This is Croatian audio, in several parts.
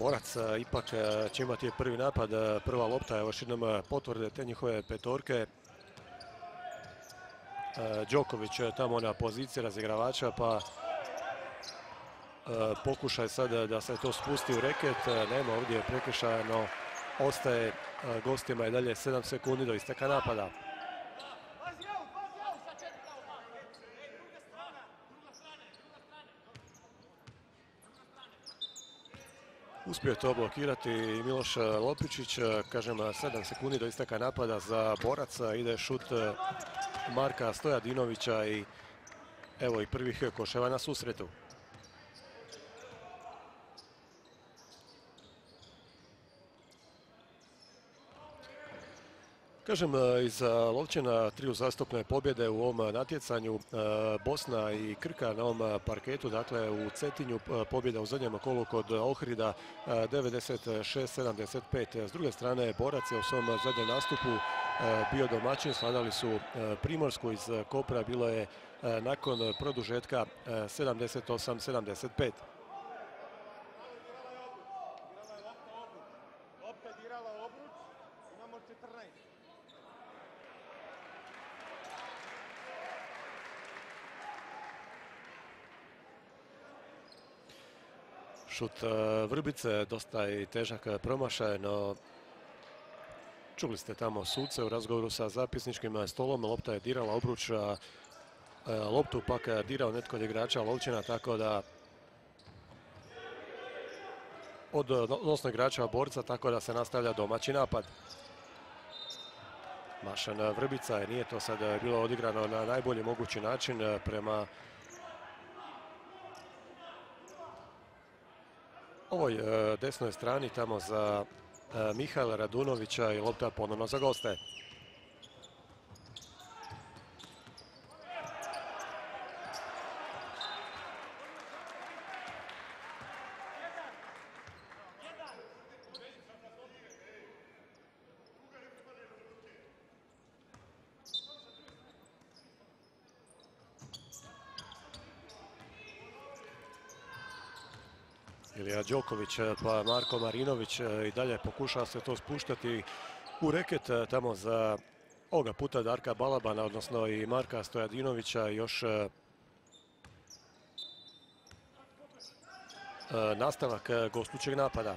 Borac ipak će imati prvi napad, prva lopta, evo još jednom potvrde te njihove petorke. Đoković tamo na poziciji razigravača, pa pokušaj sad da se to spusti u reket. Nema ovdje prekršaja, no ostaje gostima i dalje 7 sekundi do isteka napada. Uspio je to blokirati Miloš Lopičić. Kažem, 7 sekundi do isteka napada za Borac. Ide šut Marka Stojadinovića i evo i prvih koševa na susretu. Kažem, iz Lovćena 3 uzastopne pobjede u ovom natjecanju. Bosna i Krka na ovom parketu, dakle u Cetinju, pobjeda u zadnjem kolu kod Ohrida 96-75. S druge strane, Borac je u svom zadnjem nastupu bio domaćin, sladali su Primorsku iz Kopra, bilo je nakon produžetka 78-75. Šut Vrbice, dosta i težak promašaj, no čuli ste tamo suce u razgovoru sa zapisničkim stolom. Lopta je dirala obruč, loptu pak dirao netko od igrača Lovćena, tako da od odnosno igrača Borca, tako da se nastavlja domaći napad. Mašan Vrbica, nije to sad bilo odigrano na najbolji mogući način prema ovoj desnoj strani tamo za Mihajla Radunovića i lopta ponovno za goste. Ilija Đoković pa Marko Marinović i dalje pokušava se to spuštati u reket tamo za ovoga puta Darka Balabana, odnosno i Marka Stojadinovića. Još nastavak gostućeg napada.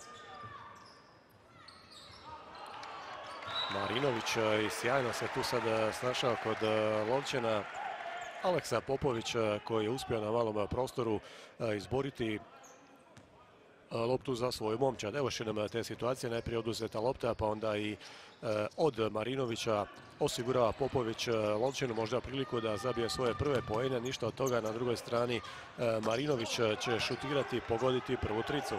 Marinović i sjajno se tu sad snašao kod Lovćena. Aleksa Popović koji je uspio na malom prostoru izboriti loptu za svoju momčad. Evo još jednom te situacije, najprije oduzeta lopta, pa onda i od Marinovića osigurava Popović Lovćenu možda priliku da zabije svoje prve poene, ništa od toga. Na drugoj strani Marinović će šutirati, pogoditi prvu tricu.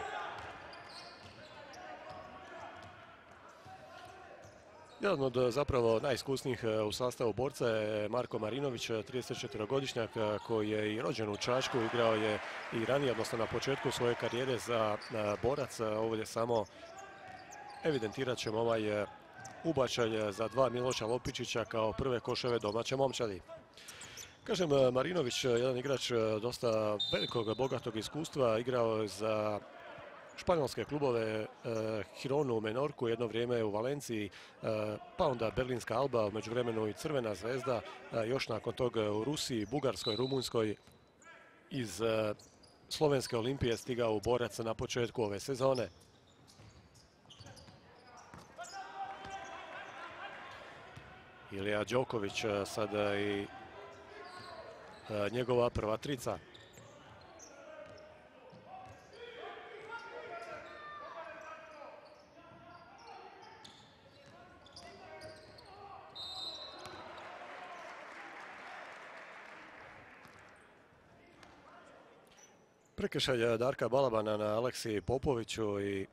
Jedan od zapravo najiskusnijih u sastavu Borca je Marko Marinović, 34-godišnjak koji je i rođen u Čačku, igrao je i ranije, odnosno na početku svoje karijere za Borac. Ovdje samo evidentirat ćemo ovaj ubačaj za 2 Miloša Lopičića kao prve koševe domaće momčadi. Kažem, Marinović, jedan igrač dosta velikog, bogatog iskustva, igrao je za španjolske klubove, Gironu, Menorku, jedno vrijeme u Valenciji, pa onda Berlinska Alba, u međuvremenu i Crvena zvezda, još nakon toga u Rusiji, Bugarskoj, Rumunjskoj. Iz Slovenske Olimpije stigao u Borac na početku ove sezone. Ilija Đoković sada i njegova prva trica. Prekršaj Darka Balabana na Aleksi Popoviću i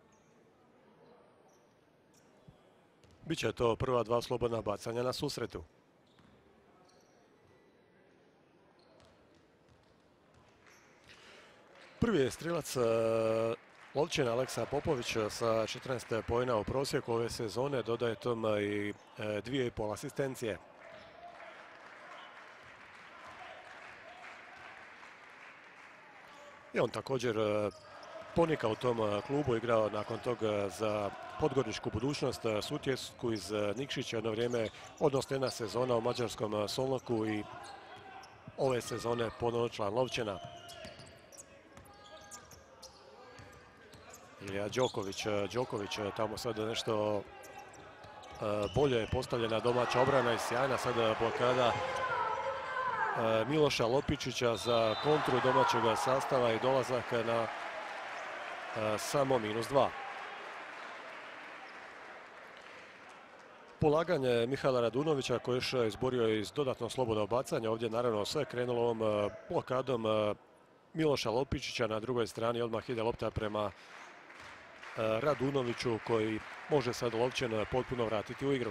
bit će to prva 2 slobodna bacanja na susretu. Prvi je strilac Lovćena Aleksa Popović sa 14 poena u prosjeku ove sezone, dodaje tom i 2,5 asistencije. I on također ponika u tom klubu, igrao nakon toga za Podgoričku budućnost, Sutjesku iz Nikšića jedno vrijeme, odnosno jedna sezona u mađarskom Solnoku i ove sezone ponovno član Lovćena. Ilija Đoković, tamo sad nešto bolje postavljena domaća obrana i sjajna sad blokada Miloša Lopičića za kontru domaćeg sastava i dolazak na samo -2. Polaganje Mihaela Radunovića koji je izborio iz dodatno slobodno bacanja. Ovdje naravno sve krenulo ovom blokadom Miloša Lopičića. Na drugoj strani odmah ide lopta prema Radunoviću koji može sad Lovćen potpuno vratiti u igru.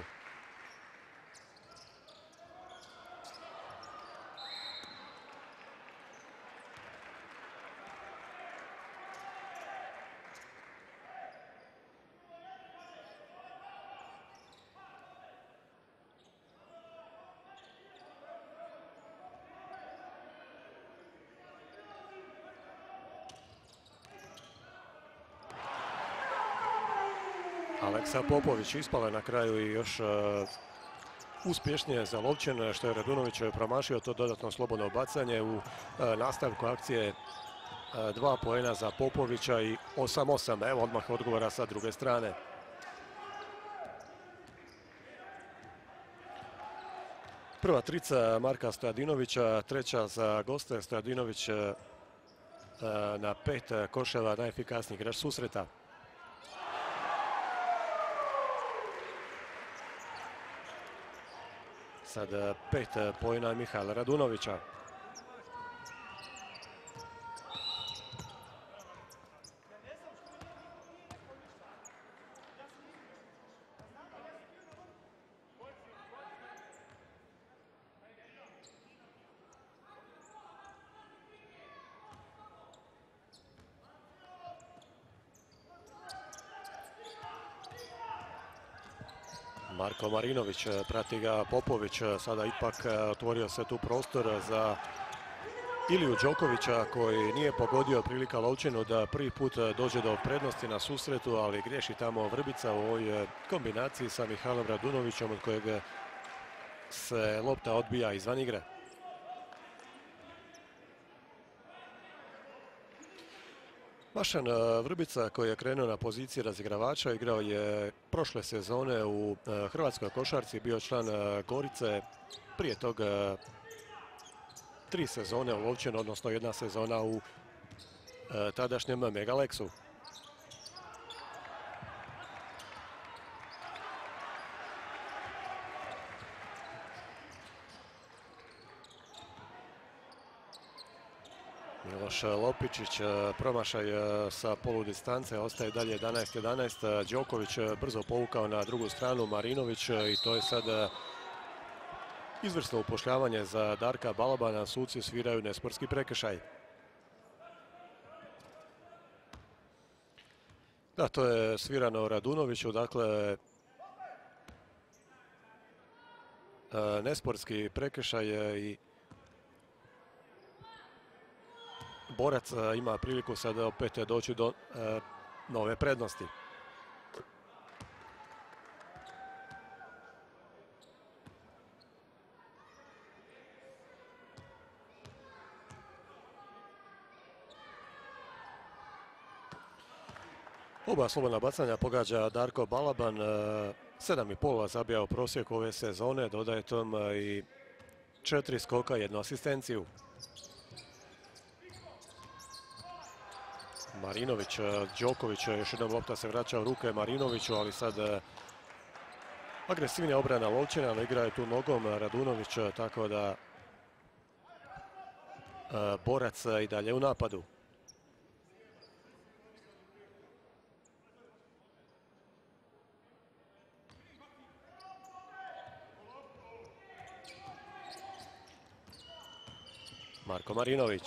Aleksa Popović ispala je na kraju i još uspješnije za Lovćen, što je Radunović promašio to dodatno slobodno bacanje. U nastavku akcije 2 poena za Popovića i 8-8. Evo odmah odgovora sa druge strane. Prva trica Marka Stojadinovića, treća za goste. Stojadinović na 5 koševa, najefikasniji igrač susreta. Sad 5 poena Mihaela Radunovića. Marko Marinović, prati ga Popović, sada ipak otvorio se tu prostor za Iliju Đokovića koji nije pogodio, prilika Lovćenu da prvi put dođe do prednosti na susretu, ali griješi tamo Vrbica u ovoj kombinaciji sa Mihaelom Radunovićem od kojeg se lopta odbija izvan igre. Mašan Vrbica koji je krenuo na poziciji razigravača, igrao je prošle sezone u hrvatskoj košarci, bio član Gorice, prije toga 3 sezone u Lovćenu, odnosno 1 sezona u tadašnjem Megalexu. Miloš Lopičić, promašaj sa poludistance, ostaje dalje 11-11. Đoković brzo povukao na drugu stranu, Marinović, i to je sad izvrsno upošljavanje za Darka Balabana. Suci sviraju nesportski prekršaj. Da, to je svirano Radunoviću, dakle nesportski prekršaj i Borac ima priliku sada opet doći do nove prednosti. Oba slobodna bacanja pogađa Darko Balaban, 7,5 zabija u prosjeku ove sezone, dodaje tom i 4 skoka, 1 asistenciju. Marinović, Đoković, još jednom lopta se vraća u ruke Marinoviću, ali sad agresivnija obrana Lovćena, ali igra je tu nogom Radunović, tako da Borac i dalje u napadu. Marko Marinović.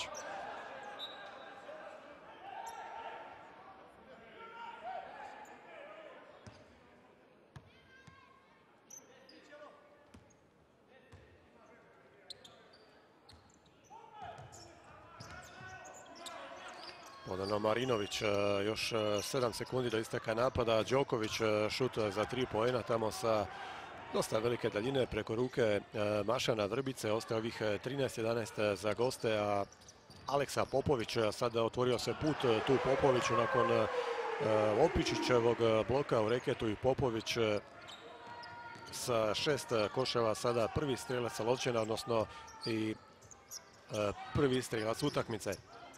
Ponovno Marinović, još 7 sekundi do isteka napada. Đoković šut za 3 poena tamo sa dosta velike daljine preko ruke Mašana Vrbice. Ostaje ovih 13-11 za goste, a Aleksa Popović sada otvorio se put tu Popoviću nakon Lopičićevog bloka u reketu i Popović sa 6 koševa sada prvi strelac Lovćena, odnosno i prvi strelac utakmice.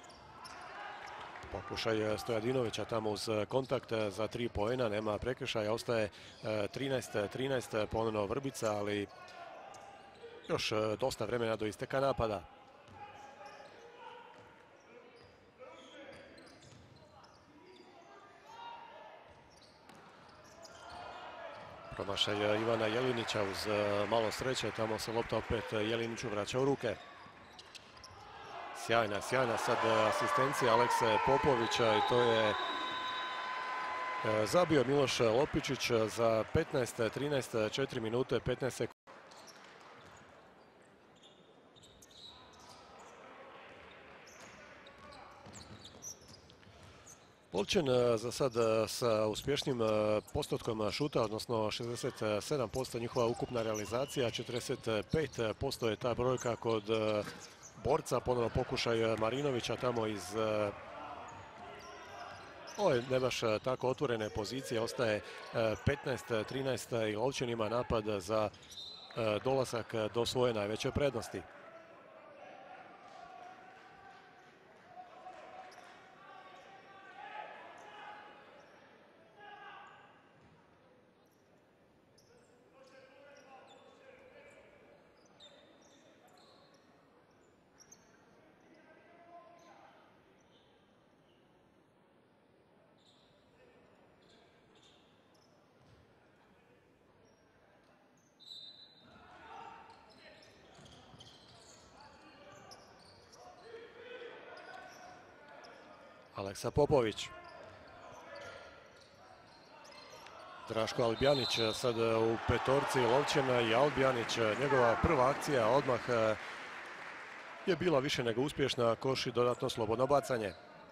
Pokušaj Stojadinovića tamo uz kontakt za 3 poena, nema prekršaja, ostaje 13-13, ponovno Vrbica, ali još dosta vremena do isteka napada. Promašaj Ivana Jelinića uz malo sreće, tamo se lopta opet Jeliniću vraća u ruke. Sjajna sad asistencija Alekse Popovića i to je zabio Miloš Lopičić za 15-13, 4 minute, 15 sekundi. Lovćen za sad sa uspješnim postotkom šuta, odnosno 67% njihova ukupna realizacija, 45% je ta brojka kod borca. Ponovno pokušaj Marinovića tamo iz ove ne baš tako otvorene pozicije, ostaje 15-13 i Lovćen ima napad za dolazak do svoje najveće prednosti. Aleksa Popović. Draško Albijanić sad u petorci Lovćena i Albijanić, njegova prva akcija odmah je bila više nego uspješna, koš i dodatno slobodno bacanje.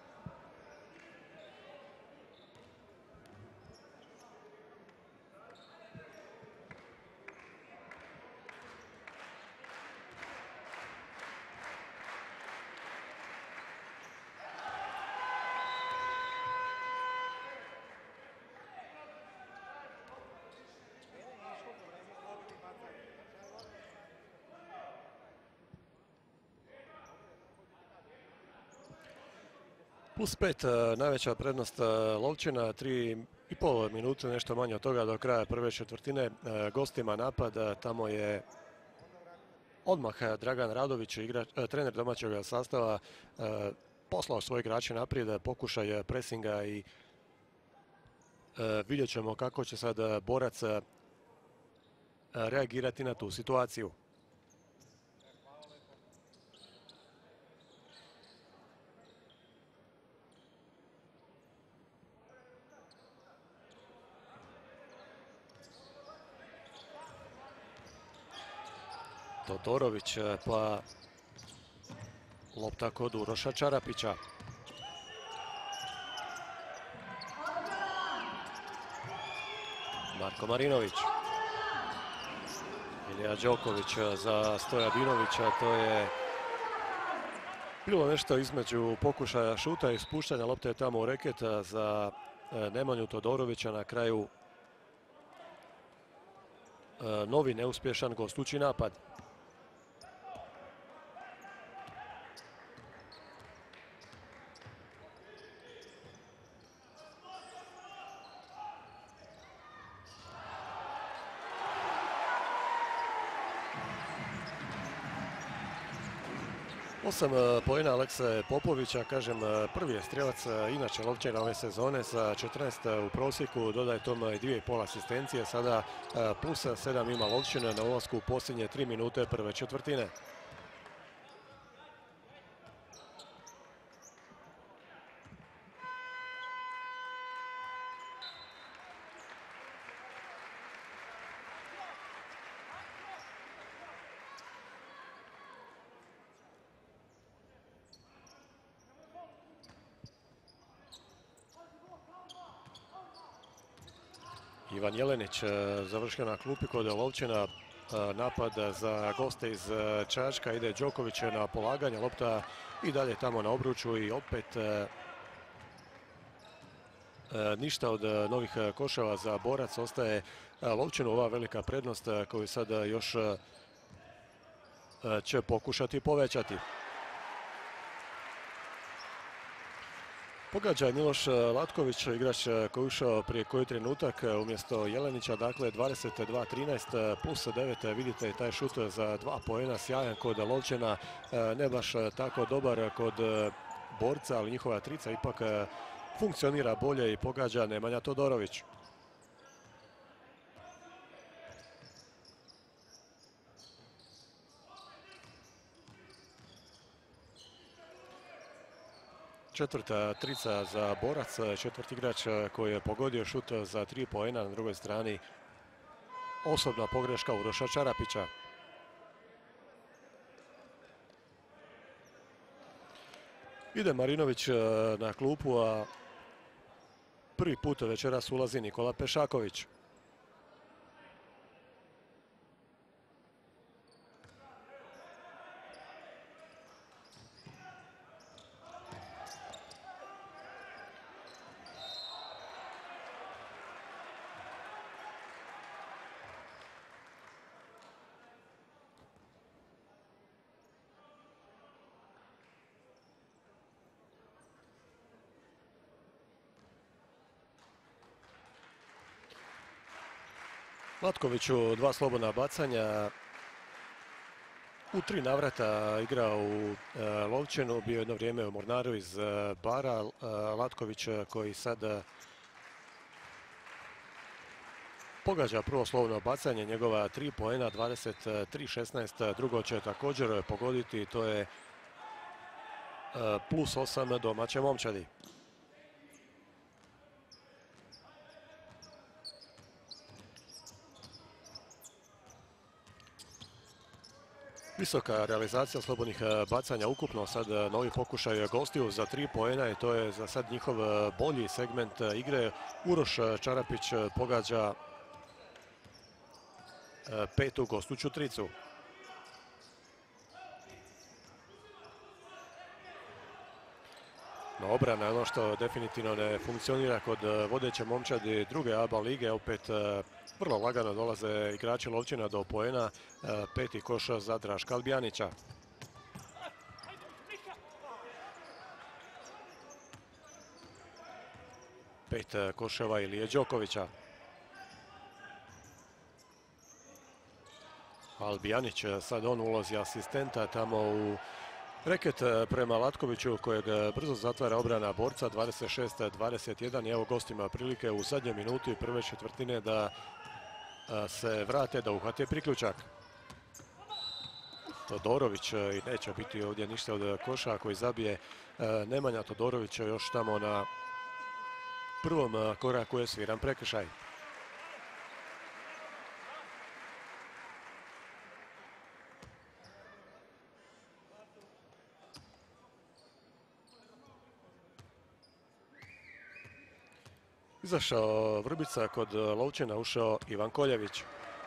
Plus 5, najveća prednost Lovćena, 3,5 minute, nešto manje od toga do kraja prve četvrtine. Gostima napad, tamo je odmah Dragan Radović, trener domaćeg sastava, poslao svoje igrače naprijed, pokušaj presinga i vidjet ćemo kako će sad borac reagirati na tu situaciju. Todorović, pa lopta kod Uroša Čarapića. Marko Marinović. Ilija Đoković za Stojadinovića, to je bilo nešto između pokušaja šuta i spuštanja lopte tamo u reket za Nemanju Todorovića. Na kraju novi neuspješan gostući napad. Osam poena Alekse Popovića, kažem, prvi je strijelac inače Lovćena ove sezone sa 14 u prosjeku, dodaje tome i 2,5 asistencije, sada plus 7 ima Lovćena na ulasku u posljednje 3 minute prve četvrtine. Ivan Jelenić završio na klupi kod Lovćena. Napad za goste iz Čačka, ide Đoković na polaganje, lopta i dalje tamo na obruču i opet ništa od novih koševa za Borac. Ostaje Lovćenu ova velika prednost koju sad još će pokušati povećati. Pogađa Miloš Latković, igrač koji je ušao prije koji trenutak umjesto Jelenića, dakle 22-13 plus 9, vidite taj šut za 2 poena, sjajan kod Lovćena, ne baš tako dobar kod Borca, ali njihova trica ipak funkcionira bolje i pogađa Nemanja Todorović. Četvrta trica za Borac, četvrti igrač koji je pogodio šut za 3 poena, na drugoj strani osobna pogreška Uroša Čarapića. Ide Marinović na klupu, a prvi put večeras ulazi Nikola Pešaković. Latkoviću 2 slobodna bacanja, u 3 navrata igrao u Lovćenu, bio jedno vrijeme u Mornaru iz Bara. Latković koji sad pogađa prvo slobodno bacanje, njegova 3 poena, 23-16, drugo će također pogoditi, to je plus 8 domaće momčadi. Visoka realizacija slobodnih bacanja ukupno, sad novi pokušaj gostiju za 3 poena i to je za sad njihov bolji segment igre. Uroš Čarapić pogađa 5. gostuću tricu. No, obrana je ono što definitivno ne funkcionira kod vodeće momčadi druge ABA lige. Opet vrlo lagano dolaze igrači Lovćena do poena. 5. koš za Draška Albijanića. Pet koševa Ilije Đokovića. Albijanić sad on ulozi asistenta tamo u reket prema Latkoviću kojeg brzo zatvara obrana Borca. 26-21 i evo gostima prilike u zadnjoj minuti prve četvrtine da se vrate, da uhvate priključak. Todorović i neće biti ovdje ništa od koša koji zabije Nemanja Todorović još tamo na prvom koraku je sviran prekršaj. Izašao Vrbica, kod Lovćena ušao Ivan Koljević.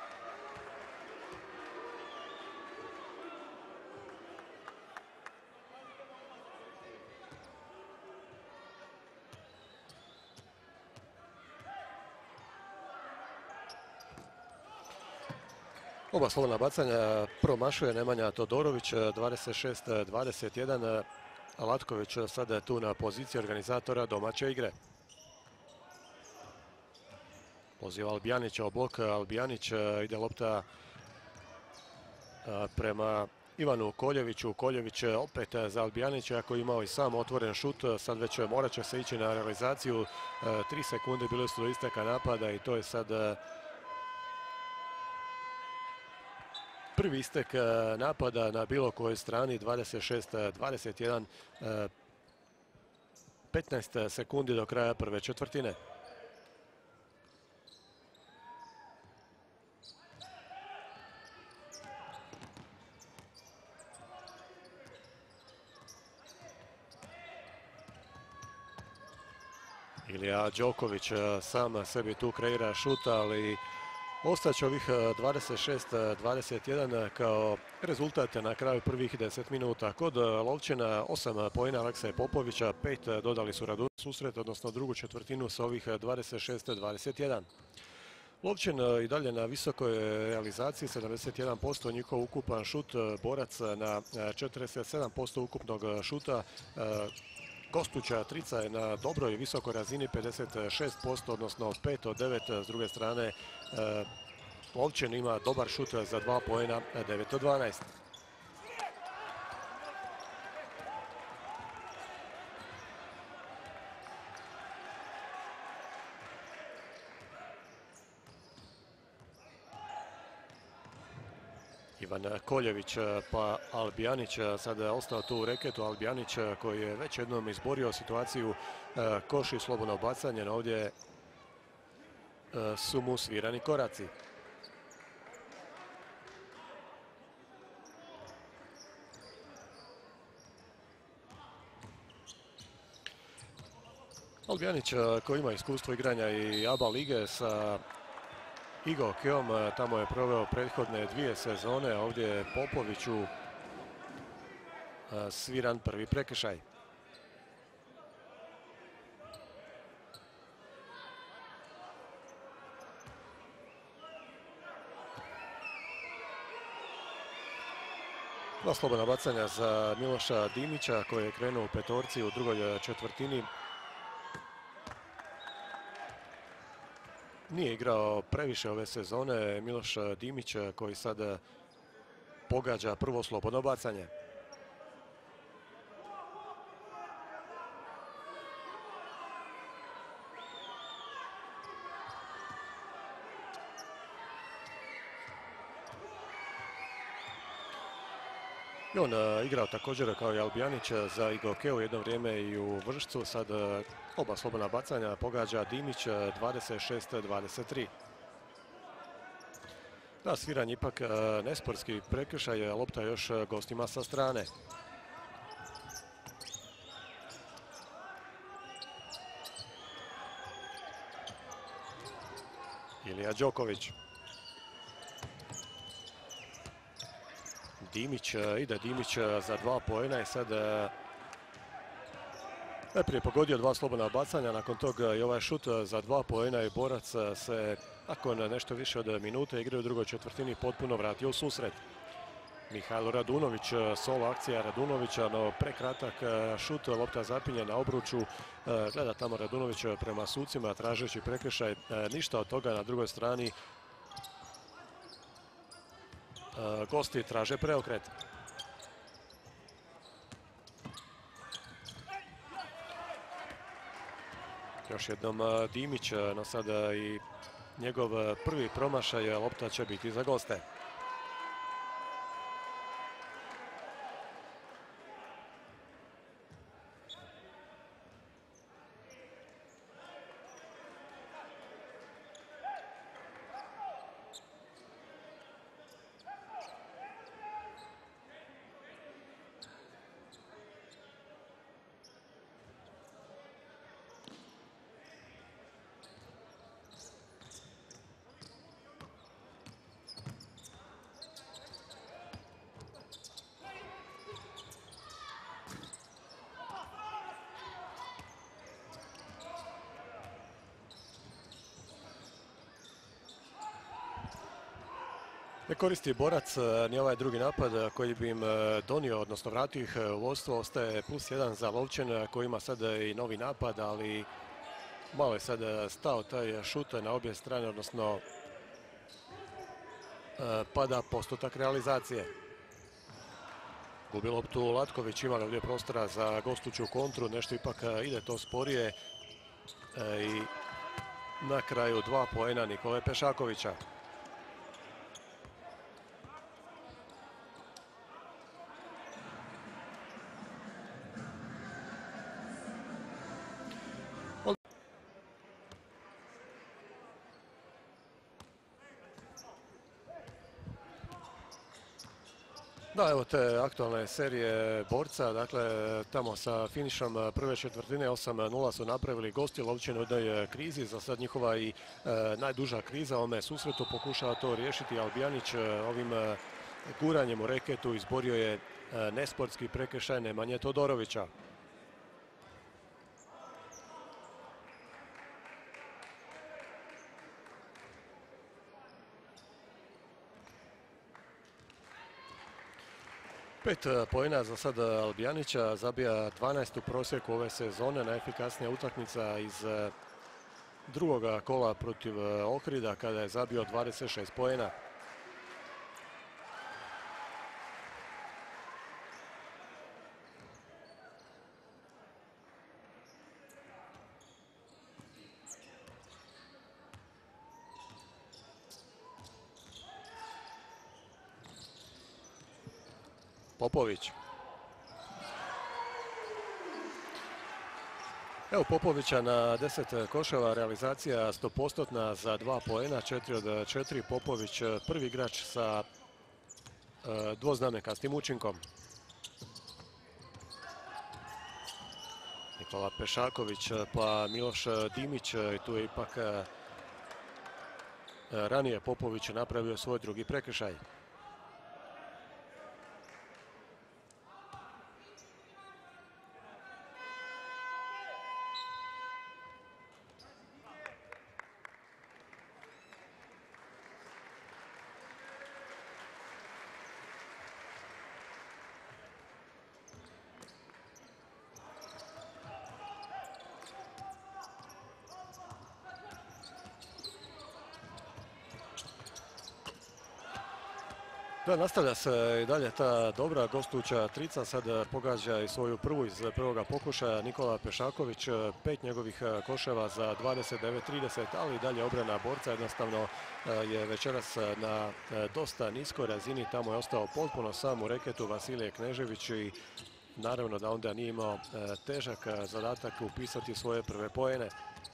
Oba slobodna bacanja promašuje Nemanja Todorović, 26-21. Latković sada je tu na poziciji organizatora domaće igre. Poziva Albijanića u blok, Albijanić, ide lopta prema Ivanu Koljeviću. Koljević opet za Albijanića koji je imao i sam otvoren šut. Sad već morat će se ići na realizaciju. 3 sekunde bile su do isteka napada i to je sad prvi istek napada na bilo kojoj strani. 26-21, 15 sekundi do kraja prve četvrtine. Ilija Đoković sam sebi tu kreira šut, ali ostaće ovih 26-21 kao rezultat na kraju prvih 10 minuta. Kod Lovćena 8 poena Alekseja Popovića, 5 dodali su Radun susret, odnosno drugu četvrtinu sa ovih 26-21. Lovćen i dalje na visokoj realizaciji, 71% njihov ukupan šut, Borac na 47% ukupnog šuta. Gostuća trica je na dobroj visokoj razini, 56%, odnosno 5 od 9. S druge strane, Lovćen ima dobar šut za 2 poena, 9 od 12. Ivan Koljević pa Albijanić, sada je ostao tu u reketu. Albijanić koji je već jednom izborio situaciju koš i slobodno bacanje, no ovdje su mu svirani koraci. Albijanić koji ima iskustvo igranja i ABA lige sa IGOK-om, tamo je proveo prethodne 2 sezone, a ovdje je Popoviću sviran prvi prekršaj. Dva slobodna bacanja za Miloša Dimića koji je krenuo u petorci u drugoj četvrtini. Nije igrao previše ove sezone Miloš Dimić koji sada pogađa prvo slobodno bacanje. I on igrao također kao i Albijanić za IGOK u jedno vrijeme i u Vršcu. Sad oba slobodna bacanja pogađa Dimić, 26-23. Da, sviran ipak nesportski prekršaj, lopta još gostima sa strane. Ilija Đoković. Dimić, ide Dimić za 2 poena i sad najprije pogodio 2 slobodna bacanja, nakon toga i ovaj šut za 2 poena i Borac se nakon nešto više od minute igre u drugoj četvrtini potpuno vratio u susret. Mihajlo Radunović, solo akcija Radunovića, no prekratak šut, lopta zapinje na obruču. Gleda tamo Radunović prema sucima tražeći prekršaj, ništa od toga. Na drugoj strani gosti traže preokret. Još jednom Dimić, no sada i njegov prvi promašaj, lopta će biti za goste. Ne koristi Borac ni ovaj drugi napad koji bi im donio, odnosno vratio ih u vodstvo. Ostaje +1 za Lovćen koji ima sada i novi napad, ali malo je sada stao taj šut na obje strane, odnosno pada postotak realizacije. Gubi loptu Latković, ima ovdje prostora za gostuću kontru, nešto ipak ide to sporije i na kraju 2 poena Nikole Pešakovića. Da, evo te aktualne serije borca, dakle tamo sa finišom prve četvrtine 8:0 su napravili gosti Lovćen u jednoj krizi, za sad njihova i najduža kriza u ovome susretu, pokušava to riješiti Albijanić ovim guranjem u reketu, izborio je nesportski prekršaj Nemanje Todorovića. Pet poena za sad Albijanića, zabija 12 u prosjeku ove sezone, najefikasnija utakmica iz drugoga kola protiv Ohrida kada je zabio 26 poena. Popović. Evo Popovića na 10 koševa, realizacija 100% za 2 poena, 4 od 4. Popović prvi igrač sa dvoznamenkastim učinkom. Nikola Pešaković pa Miloš Dimić, i tu je ipak ranije Popović napravio svoj drugi prekršaj. Da, nastavlja se i dalje ta dobra gostujuća trica, sad pogađa i svoju prvu iz prvoga pokušaja Nikola Pešaković, 5 njegovih koševa za 29-30, ali i dalje obrana borca, jednostavno je večeras na dosta niskoj razini, tamo je ostao potpuno sam u reketu Vasilije Knežević i naravno da onda nije imao težak zadatak upisati svoje prve poene.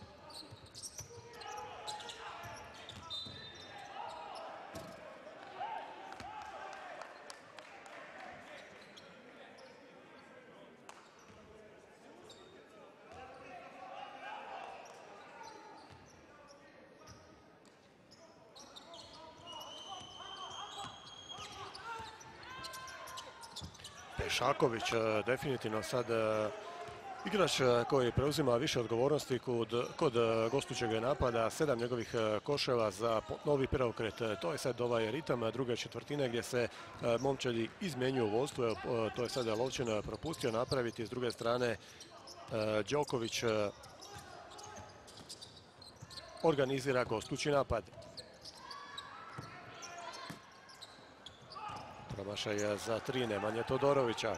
Pešaković definitivno sad igrač koji preuzima više odgovornosti kod gostujućeg napada, 7 njegovih koševa za novi preokret. To je sad ovaj ritam druge četvrtine gdje se momčadi izmjenjuju u vodstvu. To je sada Lovćen propustio napraviti. S druge strane Đoković organizira gostujući napad. Promašaj za 3 Nemanje Todorovića.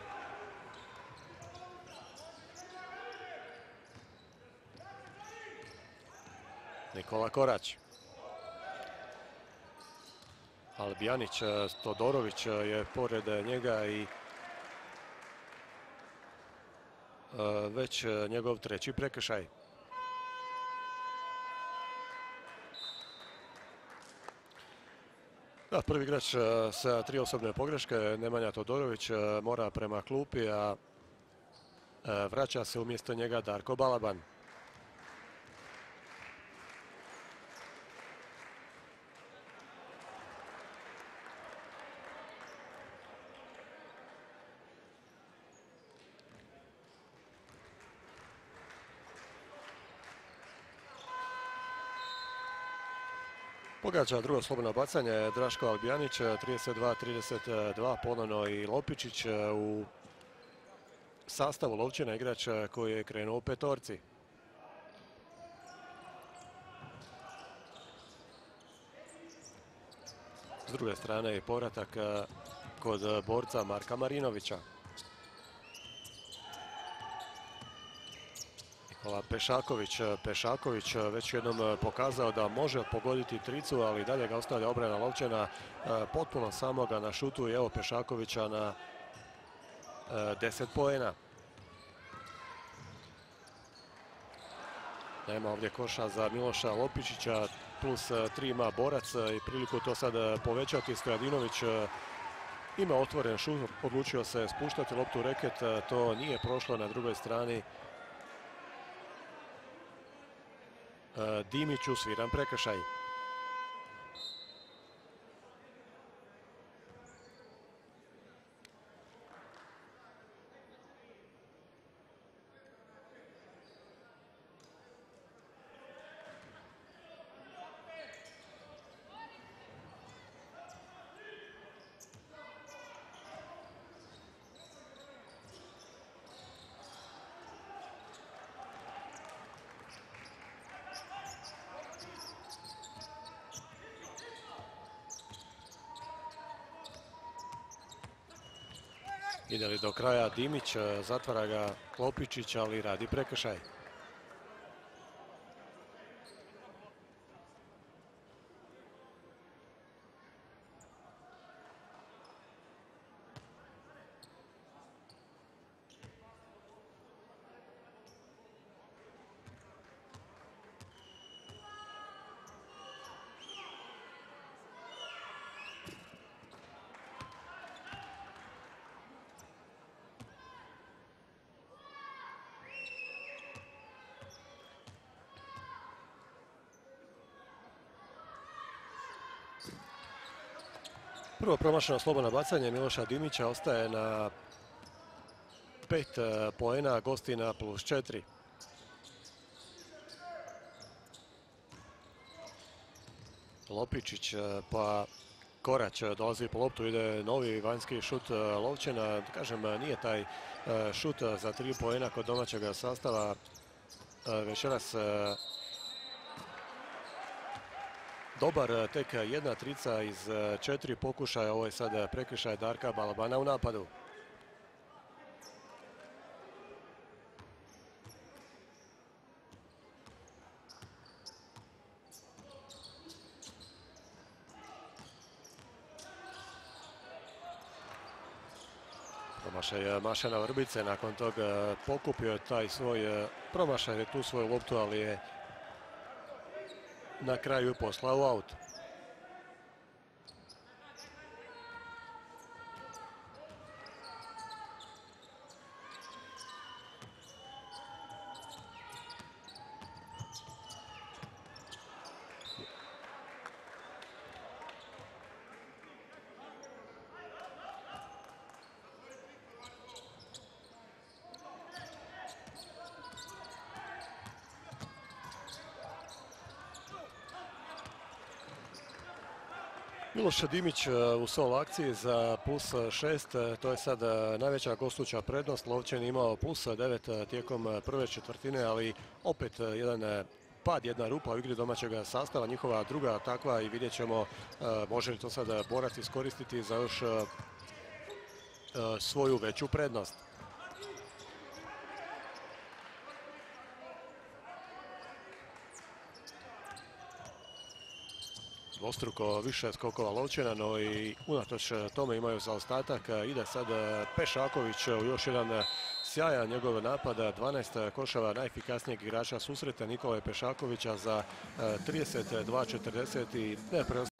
Nikola Korać. Albijanić, Todorović je pored njega i već njegov treći prekršaj. Da, prvi igrač sa 3 osobne pogreške, Nemanja Todorović, mora prema klupi, a vraća se umjesto njega Darko Balaban. Pogađa drugo slobodno bacanje Draško Albijanić, 32-32, ponovno i Lopičić u sastavu Lovćena, igrač koji je krenuo u petorci. S druge strane i povratak kod borca Marka Marinovića. Nikola Pešaković. Pešaković već jednom pokazao da može pogoditi tricu, ali dalje ga ostavlja obrana Lovćena potpuno samoga na šutu i evo Pešakovića na 10 poena. Nema ovdje koša za Miloša Lopičića, plus 3 ima borac i priliku to sad povećati. Stojadinović ima otvoren šut, odlučio se spuštati loptu u reket, to nije prošlo. Na drugoj strani Dimiću sviran prekršaj. Ide li do kraja Dimić, zatvara ga Klopičić, ali radi prekršaj. Prvo promašeno slobodno bacanje Miloša Dimića, ostaje na 5 poena, gostina +4. Lopičić pa Korać dolazi po loptu, ide novi vanjski šut Lovćena. Kažem, nije taj šut za 3 poena kod domaćeg sastava večeras dobar, tek jedna trica iz 4 pokušaja. Ovo je sad prekršaj Darka Balabana u napadu. Promašaj Mašana Vrbice, nakon toga pokupio je taj svoj promašaj, tu svoju loptu, ali je na kraju poslao aut. Miloš Dimić u solo akciji za +6, to je sad najveća gostuća prednost. Lovćen imao +9 tijekom prve četvrtine, ali opet jedan pad, jedna rupa u igri domaćeg sastava, njihova druga takva, i vidjet ćemo može li to sad Borac iskoristiti za još svoju veću prednost. Dvostruko više skokova Lovćena, no i unatoč tome imaju zaostatak. Ide sad Pešaković u još jedan sjajan njegov napad, 12 koševa najefikasnijeg igrača susreta Nikole Pešakovića za 32-40 i ne preostaje.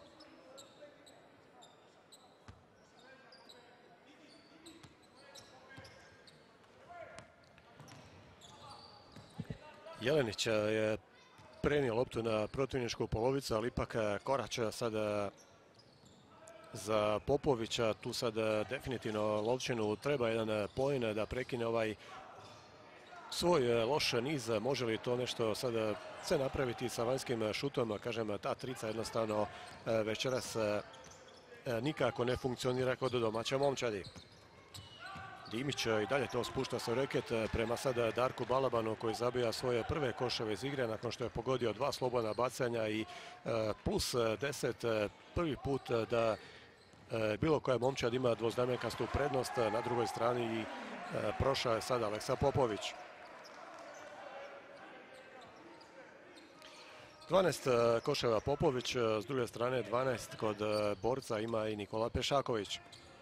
Jelenić je prenio loptu na protivničku polovicu, ali ipak Korać sada za Popovića. Tu sad definitivno Lovćenu treba jedan poen da prekine ovaj svoj loš niz. Može li to nešto sada se napraviti sa vanjskim šutom? Kažem, ta trica jednostavno večeras nikako ne funkcionira kod domaće momčadi. Dimić i dalje to spušta se u reket prema sada Darku Balabanu, koji zabija svoje prve koševe iz igre nakon što je pogodio 2 slobodna bacanja i +10. Prvi put da bilo koja momčad ima dvoznamenkastu prednost. Na drugoj strani prošao je sada Aleksa Popović. 12 koševa Popović, s druge strane 12 kod Borca ima i Nikola Pešaković.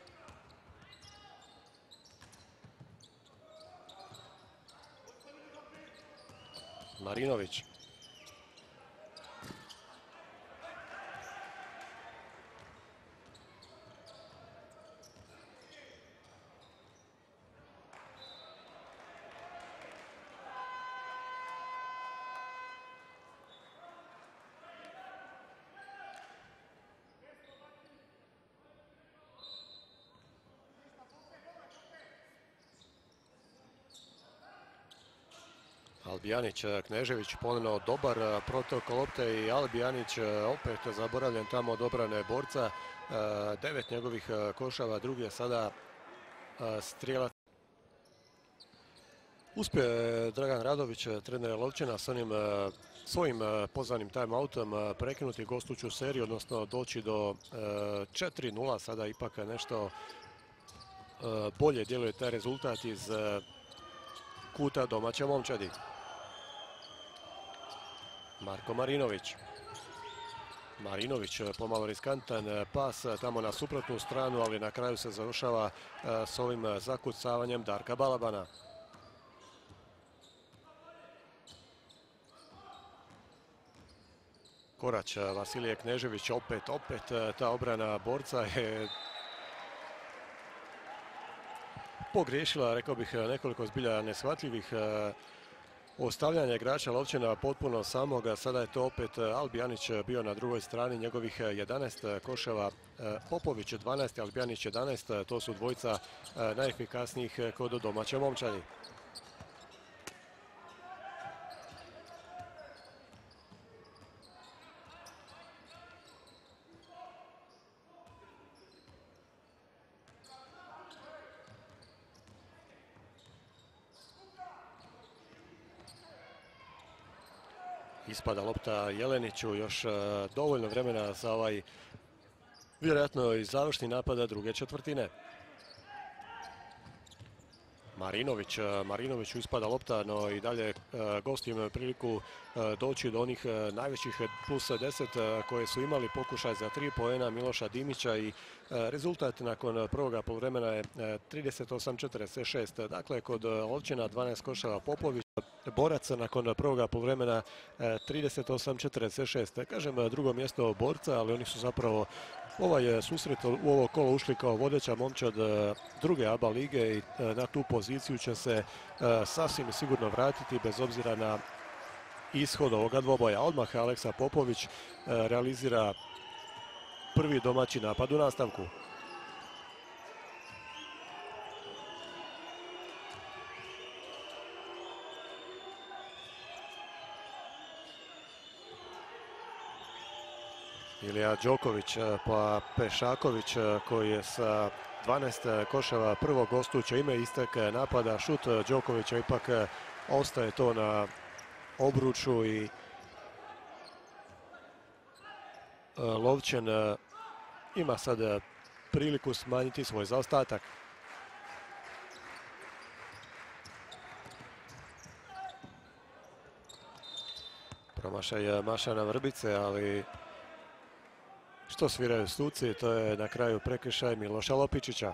Marinović. Albijanić, Knežević ponovno dobar protok lopte i Albijanić opet zaboravljen tamo od obrane borca. 9 njegovih košava, drugi je sada strijelac. Uspio je Dragan Radović, trener Lovćena, s onim svojim pozvanim timeoutom prekinuti gostujuću seriju, odnosno doći do 4:0. Sada ipak nešto bolje djeluje taj rezultat iz kuta domaće momčadi. Marko Marinović. Marinović pomalo riskantan pas tamo na suprotnu stranu, ali na kraju se završava s ovim zakucavanjem Darka Balabana. Korać, Vasilije Knežević, opet ta obrana borca je pogriješila, rekao bih, nekoliko zbilja neshvatljivih ostavljanja igrača Lovćena potpuno samoga. Sada je to opet Albijanić bio na drugoj strani, njegovih 11 koševa, Popović 12, Albijanić 11, to su dvojica najefikasnijih kod domaće momčadi. Ispada lopta Jeleniću, još dovoljno vremena za ovaj vjerojatno i završni napada druge četvrtine. Marinoviću ispada lopta, no i dalje gosti imaju priliku doći do onih najvećih plus 10 koje su imali. Pokušaj za 3 poena Miloša Dimića i rezultat nakon prvoga poluvremena je 38-46. Dakle, kod Lovćena 12 koševa Popović, borac nakon prvoga poluvremena 38-46. Kažem drugo mjesto borca, ali oni su zapravo ovaj susret u ovo kolo ušli kao vodeća momčad druge ABA lige i na tu poziciju će se sasvim sigurno vratiti bez obzira na ishod ovoga dvoboja. Odmah Aleksa Popović realizira prvi domaći napad u nastavku. Ilija Đoković pa Pešaković koji je sa 12 koševa prvog gostujuće ime istek napada. Šut Đokovića ipak ostaje to na obruču i Lovćen ima sad priliku smanjiti svoj zaostatak. Promašaj Mašana Vrbice, ali što sviraju suci, to je na kraju prekršaj Miloša Lopičića.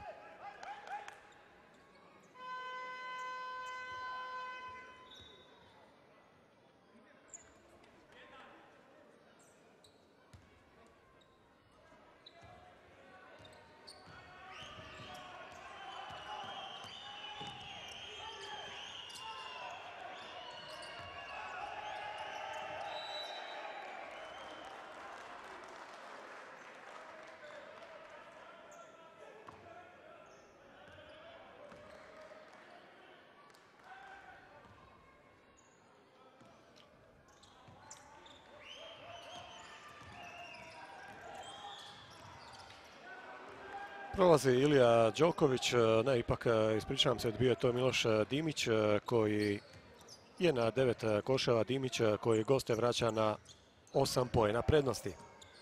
Prolazi Ilija Đoković, ne, ipak ispričavam se, bio je to Miloš Dimić koji je na 9 koševa. Dimić koji goste vraća na 8 poena prednosti.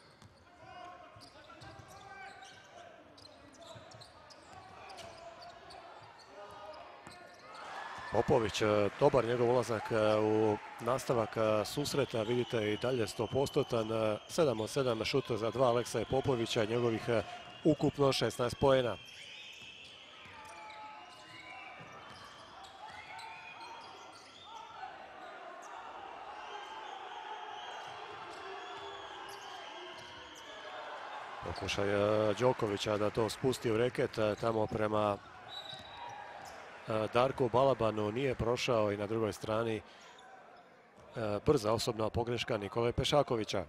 Popović, dobar njegov ulazak u nastavak susreta, vidite i dalje 100%-an, 7 od 7 šut za 2 Aleksa Popovića, njegovih ukupno 16 poena. Pokušaj Đokovića da to spusti u reket tamo prema Darku Balabanu, nije prošao i na drugoj strani brza osobna pogreška Nikole Pešakovića.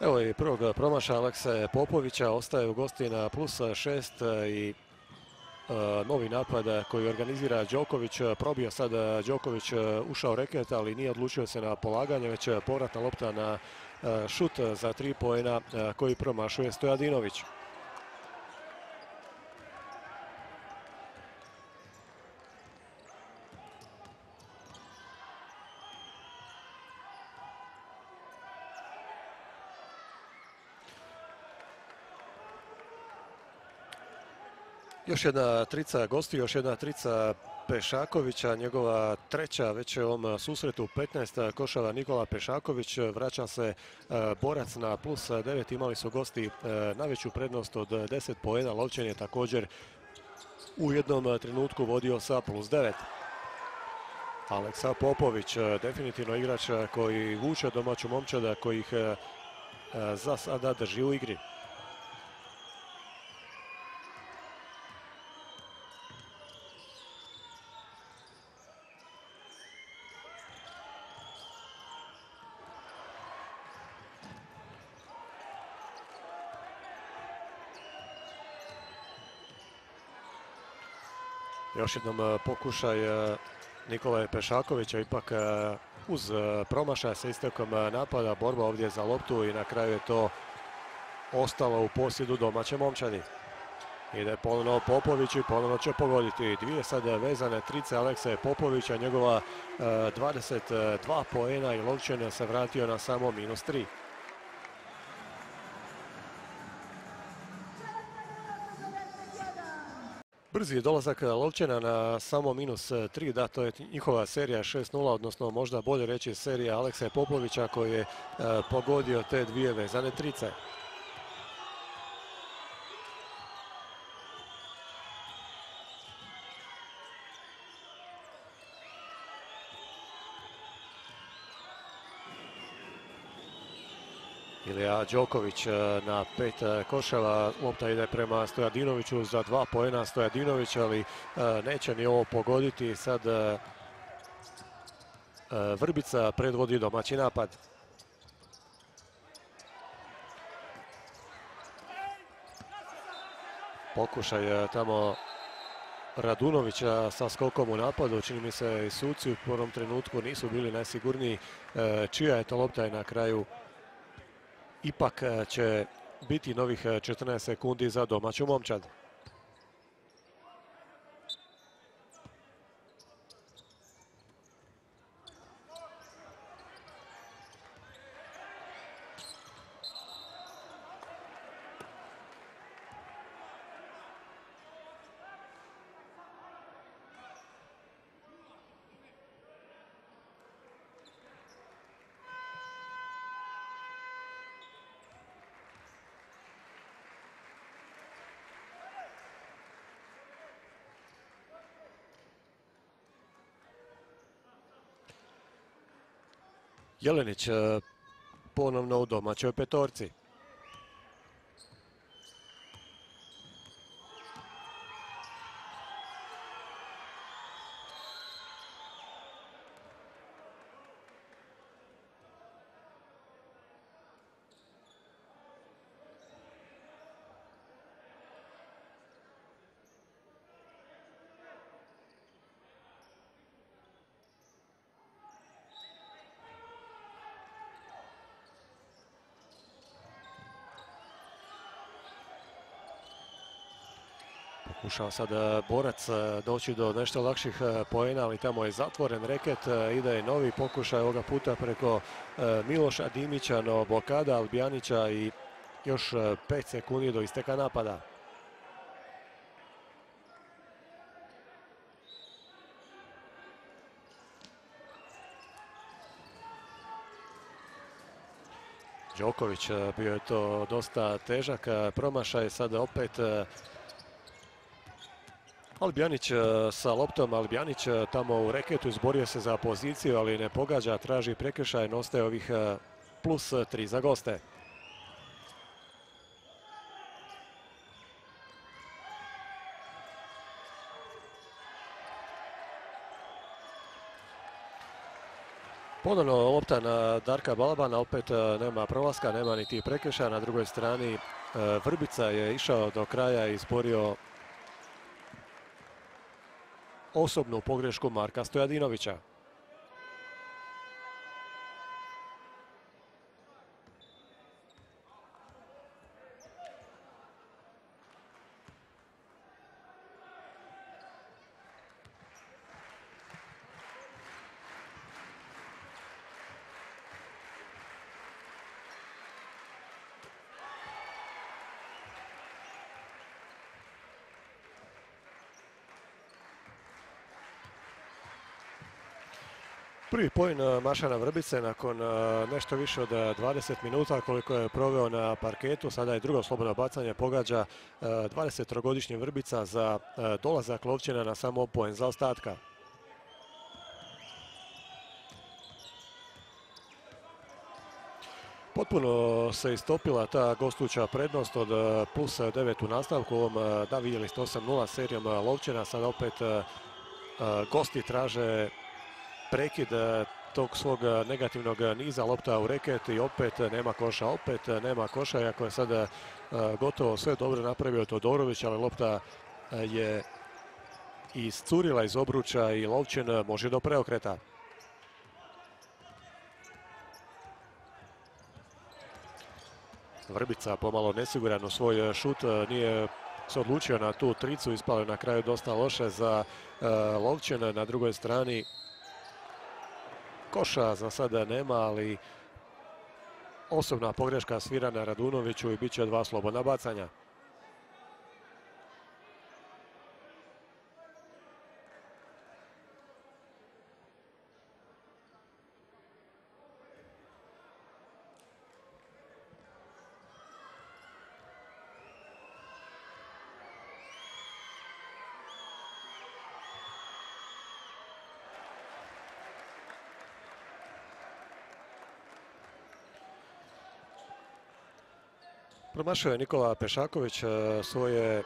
Evo i prvog promaša Alekse Popovića, ostaje u gosti na +6 i novi napad koji organizira Đoković. Probio sad Đoković, ušao reket, ali nije odlučio se na polaganje, već povratna lopta na šut za 3 poena koji promašuje Stojadinović. Još jedna trica gosti, još jedna trica Pešakovića, njegova treća već u ovom susretu, 15 košava Nikola Pešaković. Vraća se borac na +9, imali su gosti najveću prednost od 10 poena. Lovćen je također u jednom trenutku vodio sa +9. Aleksa Popović, definitivno igrač koji vuče domaću momčad, koji ih za sada drži u igri. Još jednom pokušaj Nikolaja Pešakovića, ipak uz promašaj sa istekom napada, borba ovdje za loptu i na kraju je to ostalo u posjedu domaće momčadi. Ide ponovno Popović i ponovno će pogoditi. Dvije sad vezane trice Alekse Popovića, njegova 22 poena i Lovćen se vratio na samo -3. Brzi dolazak Lovćena na samo -3, da, to je njihova serija 6-0, odnosno možda bolje reći serija Alekse Popovića koji je pogodio te dvije vezane trice. Ilija Đoković na 5 koševa, lopta ide prema Stojadinoviću za 2 poena. Stojadinović, ali neće ni ovo pogoditi. Sad Vrbica predvodi domaći napad. Pokušaj tamo Radunovića sa skokom u napadu. Čini mi se i suci u prvom trenutku nisu bili najsigurniji čija je to lopta i na kraju ipak će biti novih 14 sekundi za domaću momčad. Jelenić ponovno u domaćoj petorci. Pokušao sad borac doći do nešto lakših poena, ali tamo je zatvoren reket. Ide i novi pokušaj, ovoga puta preko Miloša Dimića, no blokada Albijanića i još 5 sekundi do isteka napada. Đoković, bio je to dosta težak promašaj, sad opet Albijanić sa loptom. Albijanić tamo u reketu izborio se za poziciju, ali ne pogađa, traži prekršaj, no ostaje ovih +3 za goste. Ponovno lopta na Darka Balabana, opet nema prolaska, nema niti prekršaja. Na drugoj strani Vrbica je išao do kraja i izborio osobnu pogrešku Marka Stojadinovića. Prvi poen Mašana Vrbice nakon nešto više od 20 minuta koliko je proveo na parketu. Sada je drugo slobodno bacanje, pogađa 23-godišnji Vrbica za dolazak Lovćena na samo poen zaostatka. Potpuno se istopila ta gostuća prednost od plus 9 u nastavku. Ovom, da, vidjeli ste 8-0 serijom Lovćena. Sada opet gosti traže prekid tog svog negativnog niza, lopta u reket i opet nema koša, iako je sada gotovo sve dobro napravio Todorović, ali lopta je iscurila iz obruča i Lovćen može do preokreta. Vrbica pomalo nesiguran u svoj šut, nije se odlučio na tu tricu, ispalo je na kraju dosta loše za Lovćen. Na drugoj strani koša za sada nema, ali osobna pogreška svirana Radunoviću i bit će 2 slobodna bacanja. Promašio je Nikola Pešaković svoje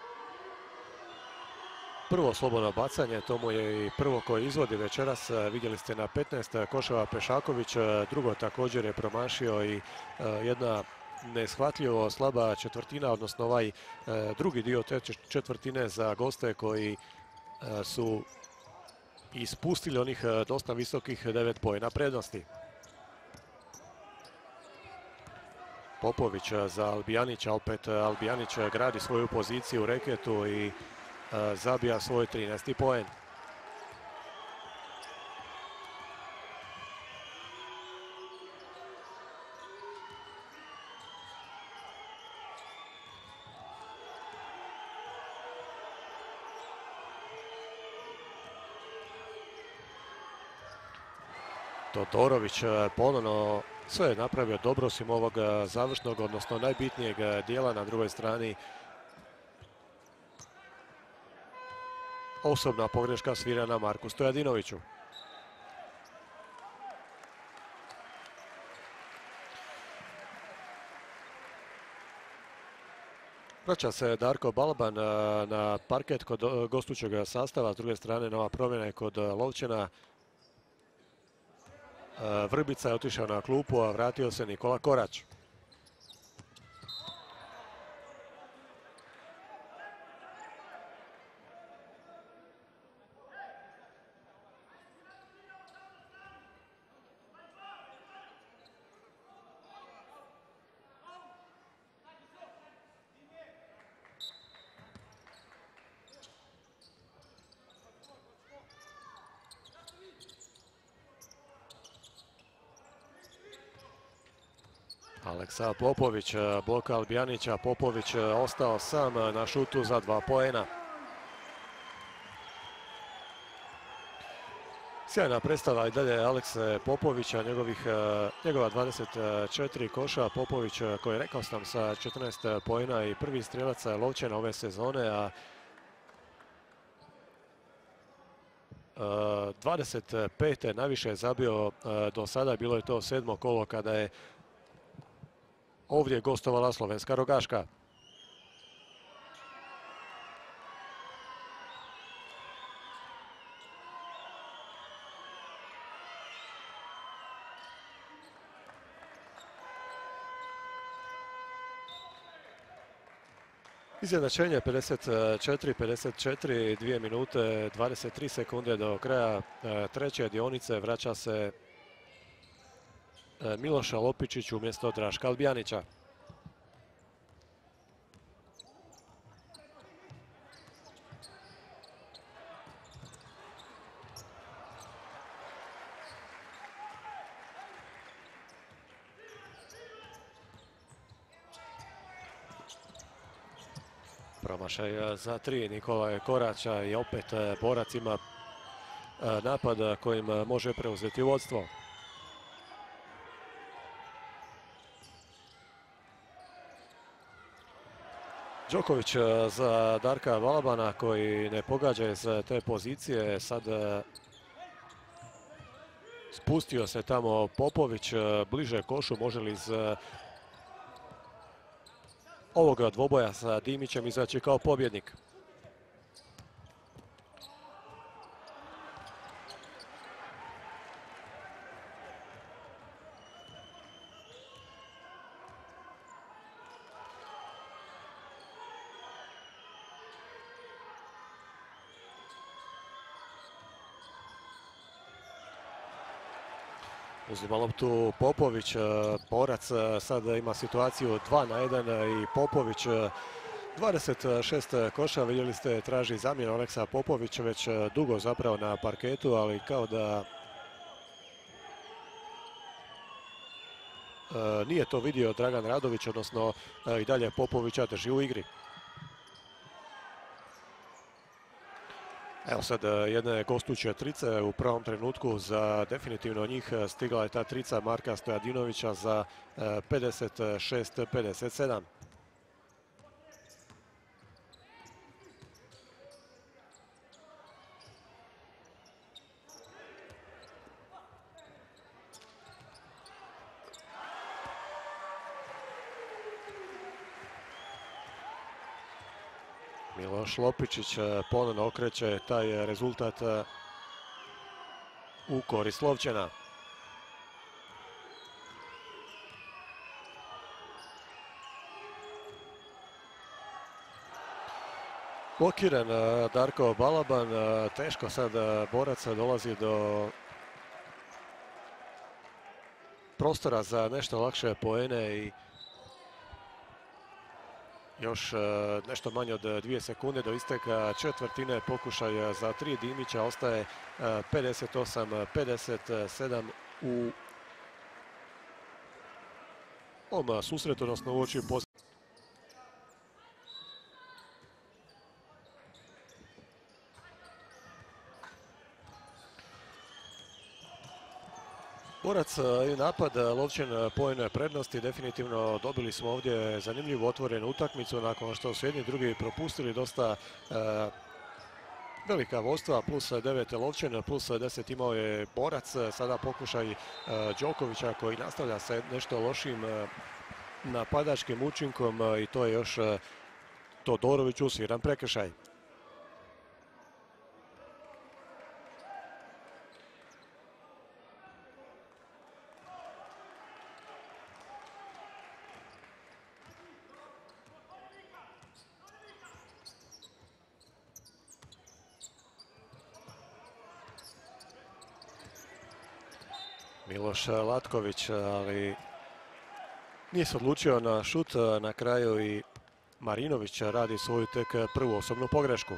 prvo slobodno bacanje, to mu je i prvo koje izvodi večeras. Vidjeli ste na 15 koševa Pešaković, drugo također je promašio i jedna neshvatljivo slaba četvrtina, odnosno ovaj drugi dio te četvrtine za goste koji su ispustili onih dosta visokih 9 poena prednosti. Popović za Albijanića, opet Albijanić gradi svoju poziciju u reketu i zabija svoj 13. poen. Todorović ponovno sve je napravio dobro osim ovog završnog, odnosno najbitnijeg dijela. Na drugoj strani osobna pogreška svirana Marku Stojadinoviću. Vraća se Darko Balaban na parket kod gostućeg sastava. S druge strane nova promjena je kod Lovćena. Vrbica je otišao na klupu, a vratio se Nikola Korać. Aleksa Popović, blok Albijanića, Popović ostao sam na šutu za 2 poena. Sjajna predstava i dalje Alekse Popovića, njegova 24 koša. Popović koji, rekao sam, sa 14 poena i prvi strijelac Lovćena ove sezone, a 25. najviše je zabio do sada, bilo je to 7. kolo kada je ovdje gostovala Slovenska Rogaška. Izjednačenje 54-54, 2 minute 23 sekunde do kraja treće dionice. Vraća se Miloša Lopičić umjesto Draška Albijanića. Promašaj za 3 Nikolaja Koraća i opet borac ima napad kojim može preuzeti vodstvo. Đoković za Darka Balabana koji ne pogađa iz te pozicije. Sad spustio se tamo Popović bliže košu. Može li iz ovoga dvoboja sa Dimićem izaći kao pobjednik? Uzima loptu Popović, borac sada ima situaciju 2-1 i Popović 26 koša. Vidjeli ste, traži zamjenu Aleksa Popović već dugo zapravo na parketu, ali kao da nije to vidio Dragan Radović, odnosno i dalje Popovića drži u igri. Evo sad jedne gostuće trice u prvom trenutku za definitivno njih. Stigla je ta trica Marka Stojadinovića za 56-57. Miloš Lopičić ponovno okreće taj rezultat u korist Lovćena. Blokiran Darko Balaban, teško sad borac dolazi do prostora za nešto lakše poene i još nešto manje od 2 sekunde do isteka četvrtine. Pokušaj za 3 Dimića, ostaje 58-57 u ovom susretu, odnosno uoči posljednje. Borac i napad, Lovćen poene prednosti. Definitivno dobili smo ovdje zanimljivu otvorenu utakmicu nakon što su jedni drugi propustili dosta velika vodstva. Plus 9 Lovćen, plus 10 imao je borac. Sada pokušaj Đokovića koji nastavlja sa nešto lošim napadačkim učinkom i to je još Todorović usviran prekršaj. Miloš Latković, ali nije se odlučio na šut na kraju i Marinović radi svoju tek prvu osobnu pogrešku.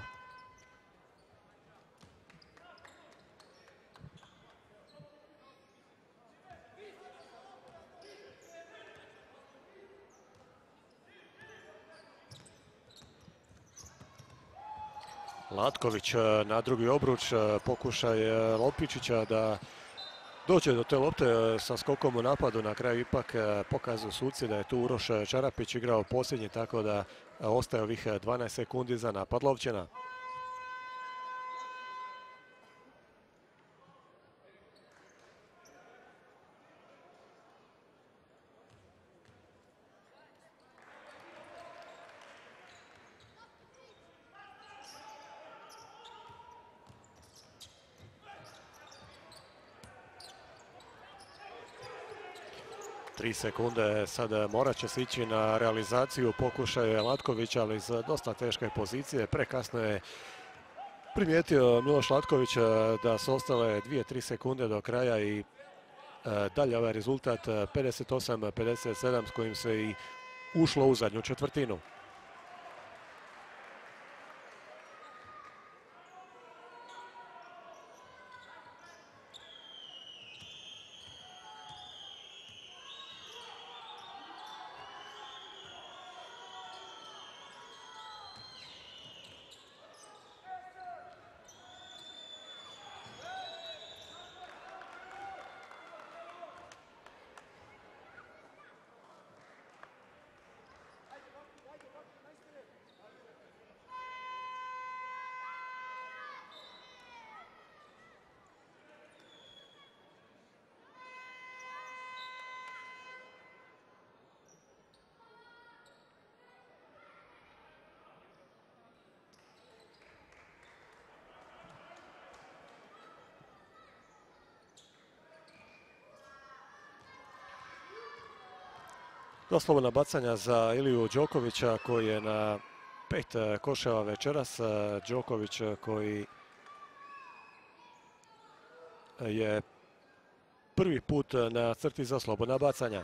Latković na drugi obruč, pokušaj Lopičića da dođe do te lopte sa skokom u napadu. Na kraju ipak pokazuju suci da je tu Uroš Čarapić igrao posljednji, tako da ostaje ovih 12 sekundi za napad Lovćena. 3 sekunde, sad morat će se ići na realizaciju, pokušaju je Latković, ali iz dosta teške pozicije. Prekasno je primijetio Miloš Latković da su ostale 2-3 sekunde do kraja i dalje ovaj rezultat 58-57 s kojim se i ušlo u zadnju četvrtinu. Dva slobodna bacanja za Iliju Đokovića koji je na 5 koševa večeras. Đoković koji je prvi put na crti za slobodna bacanja.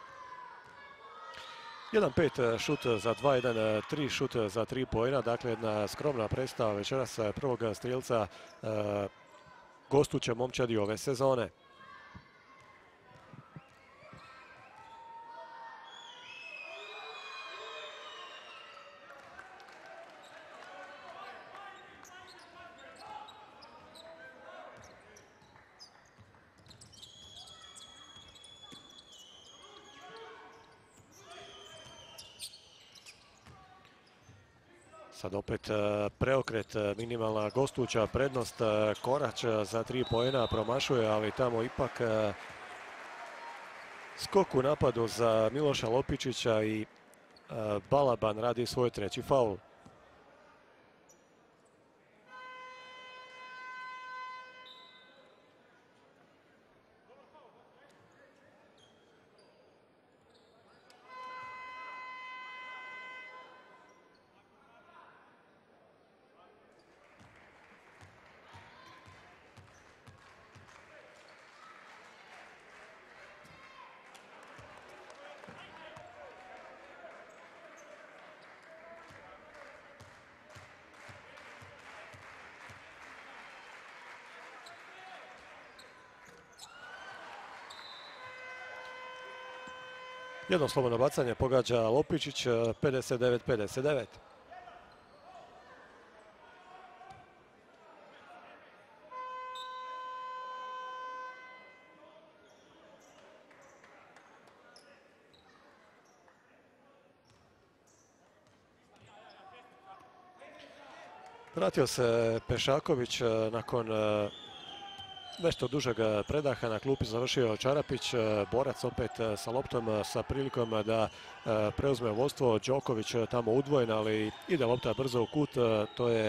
1-5 šut za 2, 1-3 šut za 3 poena. Dakle, jedna skromna predstava večeras prvog strijelca gostuće momčadi ove sezone. Sad opet preokret, minimalna gostuća prednost, Korać za 3 poena promašuje, ali tamo ipak skok u napadu za Miloša Lopičića i Balaban radi svoj treći faul. Jedno slobodno bacanje pogađa Lopičić, 59-59. Vratio se Pešaković nakon nešto dužeg predaha. Na klupi završio Čarapić. Borac opet sa loptom sa prilikom da preuzme vodstvo. Đoković tamo udvojen, ali ide lopta brzo u kut. To je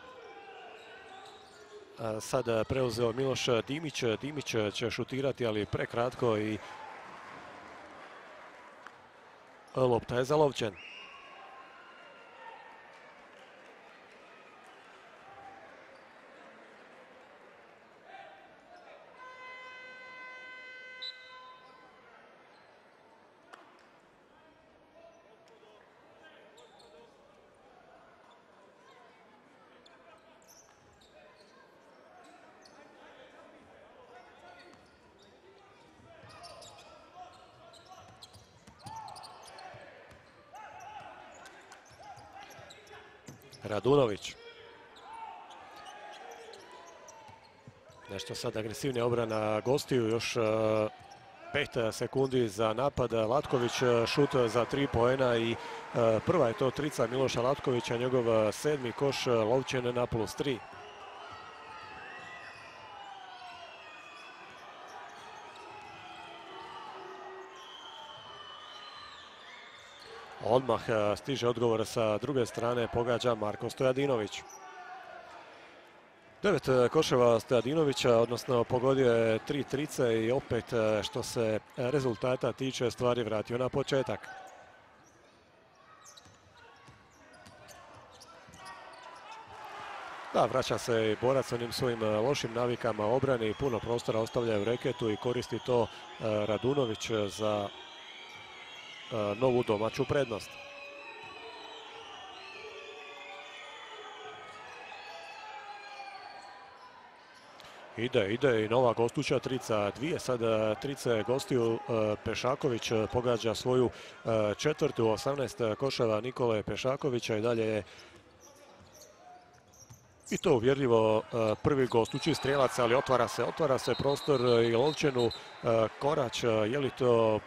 sad preuzeo Miloš Dimić. Dimić će šutirati, ali prekratko i lopta je zalovčen. Radunović. Nešto sad agresivnija obrana gostiju, još 5 sekundi za napad. Latković šut za 3 poena i prva je to trica Miloša Latkovića, njegov 7. koš, lovčen na +3. Odmah stiže odgovor sa druge strane, pogađa Marko Stojadinović. 9 koševa Stojadinovića, odnosno pogodio je 3 trice i opet što se rezultata tiče stvari vratio na početak. Da, vraća se i borac onim svojim lošim navikama obrani, puno prostora ostavlja u reketu i koristi to Radunović za novu domaću prednost. Ide i nova gostuća trica, dvije sad trice gostiju. Pešaković pogađa svoju četvrtu, 18 koševa Nikole Pešakovića i dalje je i to uvjerljivo prvi gostući strijelac, ali otvara se prostor i Lovčenu. Korać, je li to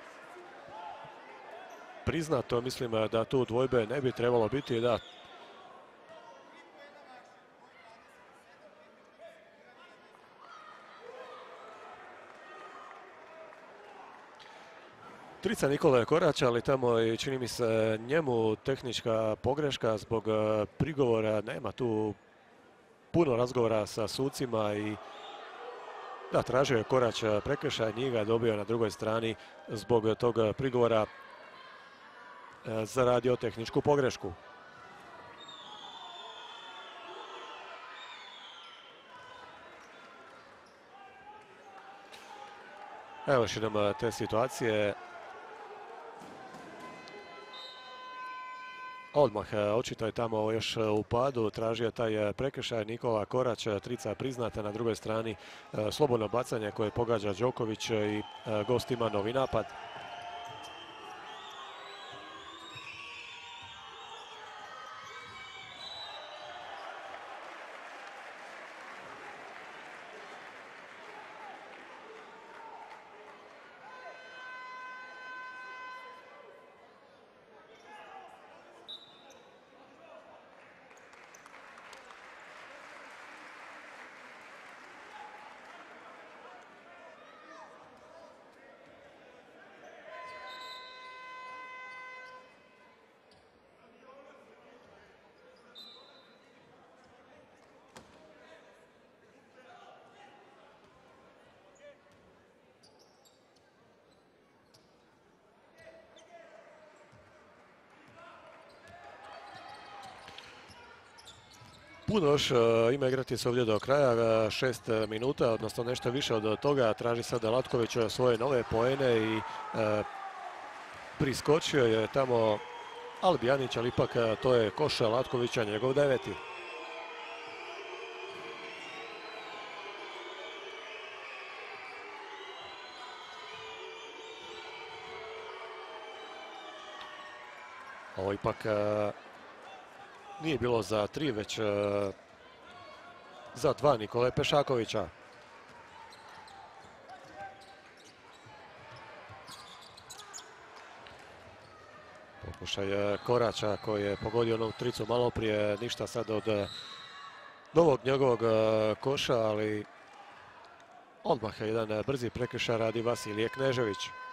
priznato? Mislim da tu dvojbe ne bi trebalo biti, da. Trica Nikole Koraća, ali tamo i čini mi se njemu tehnička pogreška zbog prigovora. Nema tu puno razgovora sa sucima i da, tražio je Korać prekršaj, nije ga dobio na drugoj strani zbog tog prigovora, zaradio tehničku pogrešku. Evo još idemo te situacije. Odmah, očito je tamo još u padu, tražio taj prekršaj Nikola Korać, trica priznata, na drugoj strani slobodno bacanje koje pogađa Đoković i gost ima novi napad. Puno još ima igrati se ovdje do kraja, 6 minuta, odnosno nešto više od toga. Traži sada Latković svoje nove poene i priskočio je tamo Albijanić, ali ipak to je koš Latkovića, njegov 9. Ovo ipak nije bilo za 3, već za 2 Nikole Pešakovića. Pokušaj Koraća koji je pogodio onu tricu malo prije, ništa sad od novog njegovog koša, ali odmah jedan brzi prekršaj radi Vasilije Knežević.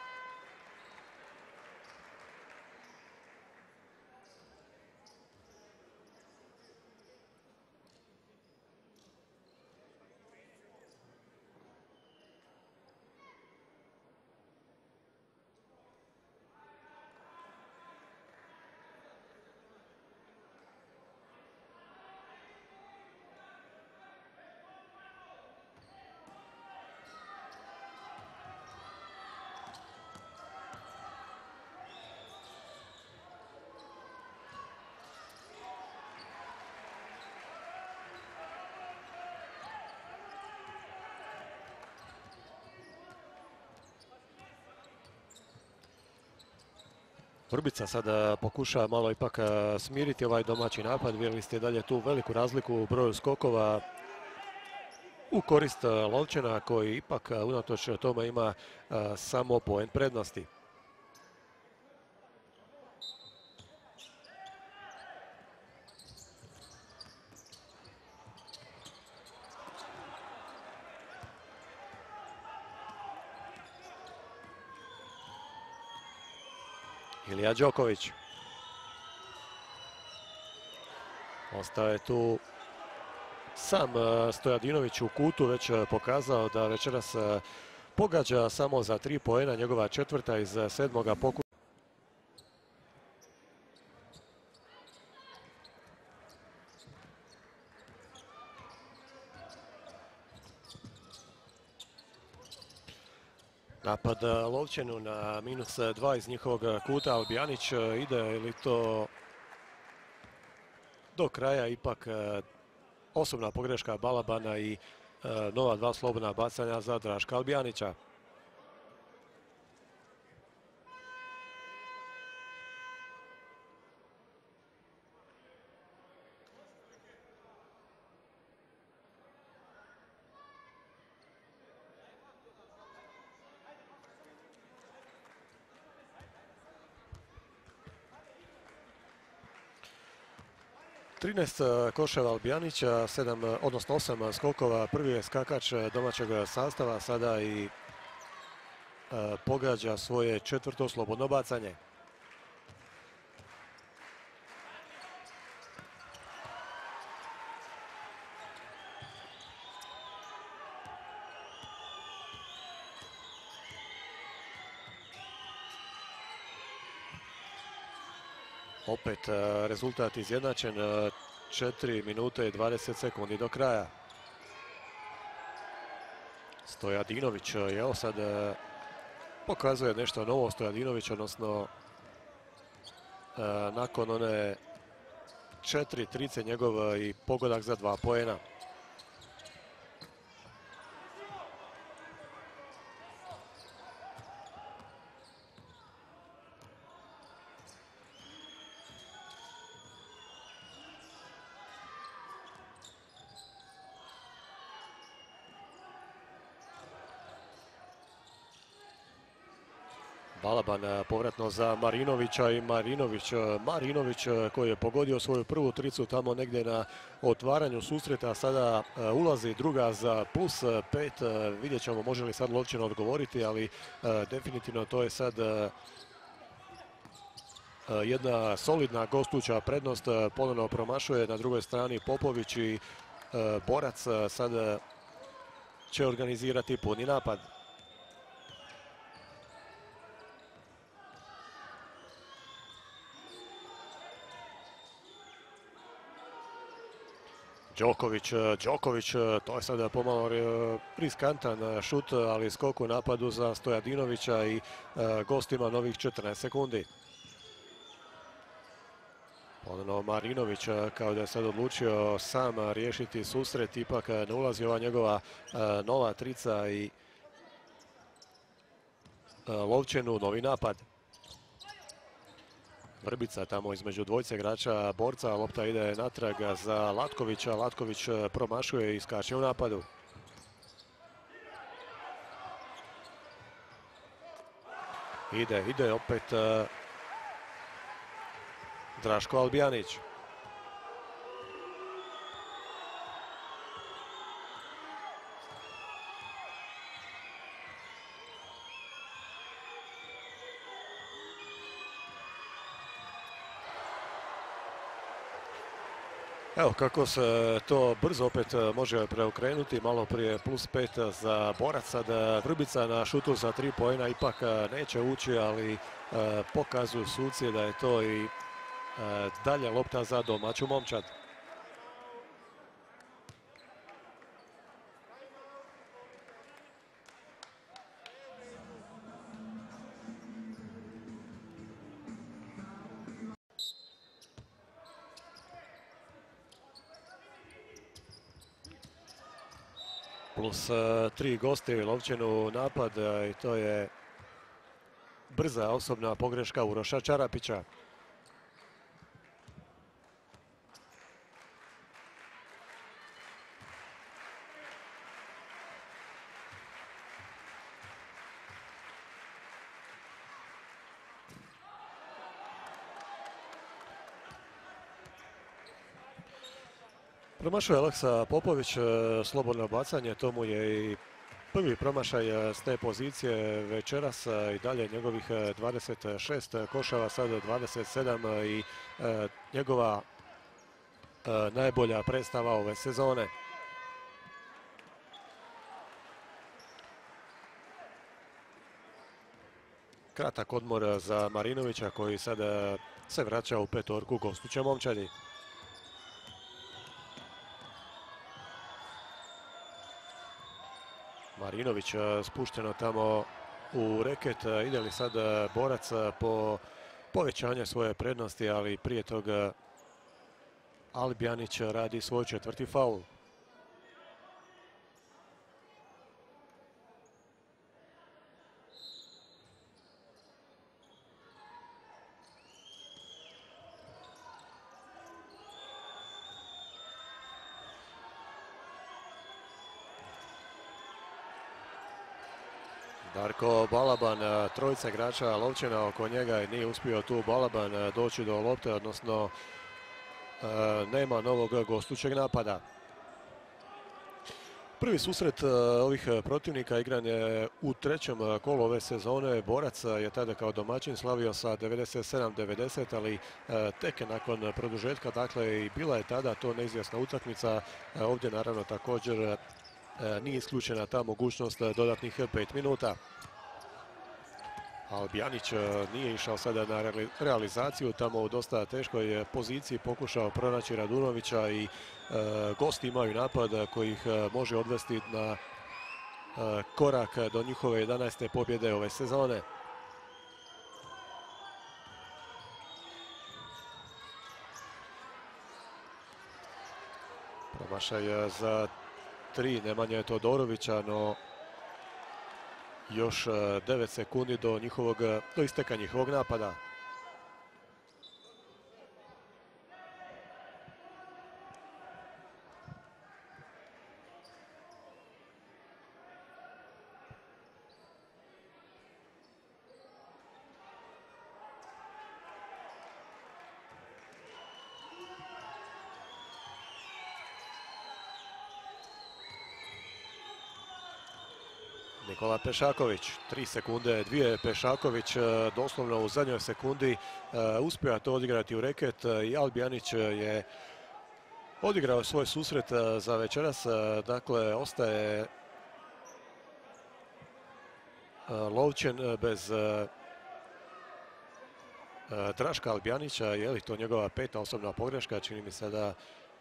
Vrbica sada pokušava malo ipak smiriti ovaj domaći napad. Vidjeli ste dalje tu veliku razliku u broju skokova u korist Lovčena, koji ipak unatoč tome ima samo poen prednosti. Ilija Đoković. Ostaje tu sam Stojadinović u kutu već pokazao da večeras pogađa samo za 3 poena, njegova četvrta iz 7. pokušaja. Napad Lovćenu na -2 iz njihovog kuta. Albijanić ide li to do kraja, ipak osobna pogreška Balabana i nova 2 slobodna bacanja za Draška Albijanića. Trinaest koševa Albijanića, 8 skokova, prvi je skakač domaćeg sastava, sada i pogađa svoje 4. slobodno bacanje. Opet rezultat izjednačen, 4 minute i 20 sekundi do kraja. Stojadinović, evo sad pokazuje nešto novo Stojadinović, odnosno nakon one 4 trice njegov i pogodak za 2 poena. Balaban povratno za Marinovića i Marinović koji je pogodio svoju prvu tricu tamo negdje na otvaranju susreta, sada ulazi druga za +5. Vidjet ćemo može li sad Lovćen odgovoriti, ali definitivno to je sad jedna solidna gostuća prednost. Ponovno promašuje na drugoj strani Popović i Borac sad će organizirati puni napad. Đoković, to je sada pomalo riskantan šut, ali skok u napadu za Stojadinovića i gostima novih 14 sekundi. Ponovno Marinović kao da je sad odlučio sam riješiti susret, ipak ne ulazi ova njegova nova trica i Lovćenu novi napad. Vrbica tamo između dvojce igrača Borca, lopta ide natrag za Latkovića, Latković promašuje i skače u napadu. Ide opet Draško Albijanić. Evo kako se to brzo opet može preokrenuti, malo prije +5 za Borac, sad Vrbica na šutu za 3 poena ipak neće ući, ali pokazuju suci da je to i dalje lopta za domaću momčad. +3 gosti Lovćenu napad i to je brza osobna pogreška Uroša Čarapića. Promašuje Aleksa Popović slobodno bacanje, to mu je i prvi promašaj s te pozicije večeras, i dalje njegovih 26 košava, sad 27 i njegova najbolja predstava ove sezone. Kratak odmor za Marinovića koji sada se vraća u petorku gostuće momčadi. Marinović spušteno tamo u reket. Ide li sad borac po povećanje svoje prednosti, ali prije toga Albijanić radi svoj 4. faul. Darko Balaban, trojica igrača Lovćena oko njega i nije uspio tu Balaban doći do lopte, odnosno nema novog gostućeg napada. Prvi susret ovih protivnika igran je u 3. kolu ove sezone. Borac je tada kao domaćin slavio sa 97-90, ali tek nakon produžetka, dakle i bila je tada to neizvjesna utakmica. Ovdje naravno također nije isključena ta mogućnost dodatnih 5 minuta. Albijanić nije išao sada na realizaciju, tamo u dosta teškoj poziciji pokušao pronaći Radunovića i gosti imaju napad koji ih može odvesti na korak do njihove 11. pobjede ove sezone. Promašaj za 3 Nemanje Todorovića, no još 9 sekundi do isteka njihovog napada. Nikola Pešaković, 3 sekunde, 2 Pešaković doslovno u zadnjoj sekundi uspio je to odigrati u reket i Albijanić je odigrao svoj susret za večeras. Dakle, ostaje Lovćen bez Draška Albijanića. Je li to njegova 5. osobna pogreška? Čini mi se da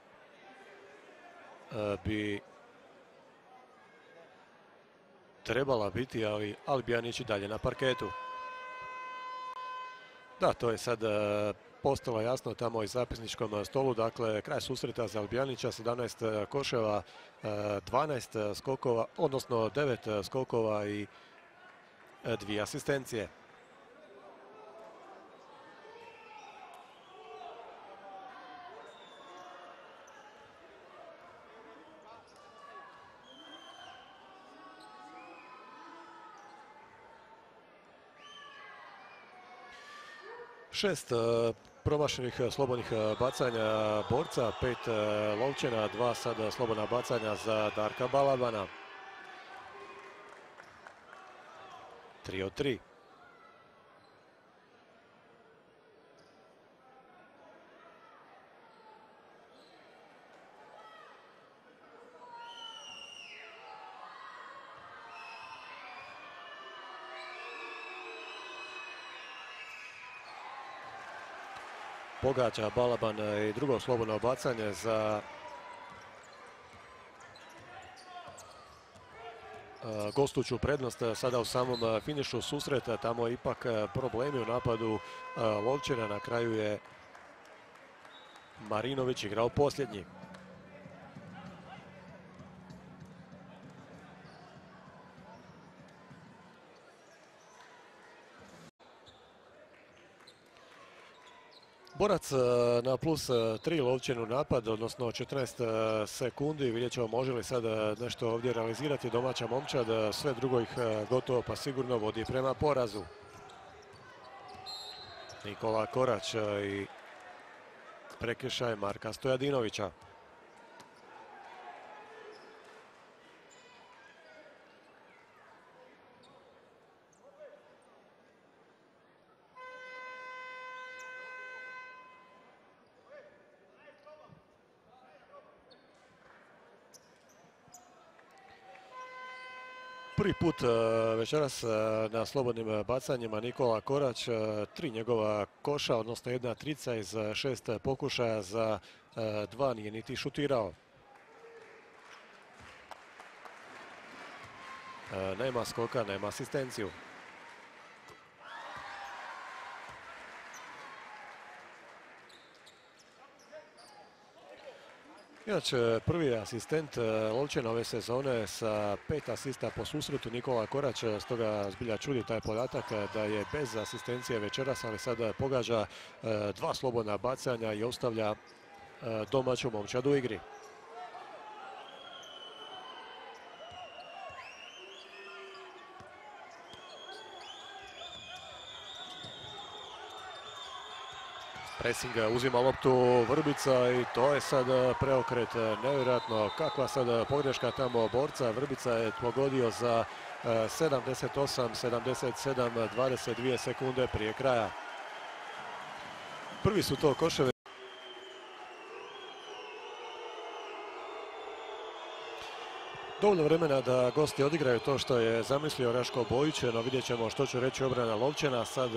bi trebala biti, ali Albijanić i dalje na parketu. Da, to je sad postalo jasno tamo i zapisničkom stolu. Dakle, kraj susreta za Albijanića, 17 koševa, 12 skokova, odnosno 9 skokova i 2 asistencije. Šest promašenih slobodnih bacanja borca, 5 Lovćena, 2 sada slobodna bacanja za Darka Balabana. 3 od 3. Pogađa Balaban i drugo slobodno bacanje za gostuću prednost sada u samom finišu susreta. Tamo ipak problemi u napadu Lovćena. Na kraju je Marinović igrao posljednji. Borac na plus 3 Lovćenu napad, odnosno 14 sekundi. Vidjet ćemo može li sad nešto ovdje realizirati domaća momčad. Sve drugo ih gotovo pa sigurno vodi prema porazu. Nikola Korać i prekršaj Marka Stojadinovića. Prvi put večeras na slobodnim bacanjima Nikola Korać, 3 njegova koša, odnosno 1 trica iz 6 pokušaja, za 2 nije niti šutirao. Nema skoka, nema asistenciju. Inače, prvi asistent Lovćena ove sezone sa 5 asista po susretu Nikola Korać, stoga zbilja čudi taj podatak da je bez asistencije večeras, ali sada pogađa 2 slobodna bacanja i ostavlja domaću momčad u igri. Pressing, uzima loptu Vrbica i to je sad preokret, nevjerojatno kakva sad pogreška tamo borca. Vrbica je pogodio za 78-77, 22 sekunde prije kraja. Prvi su to koševi. Dovoljno vremena da gosti odigraju to što je zamislio Raško Bojić, no vidjet ćemo što će reći obrana Lovćena. Sad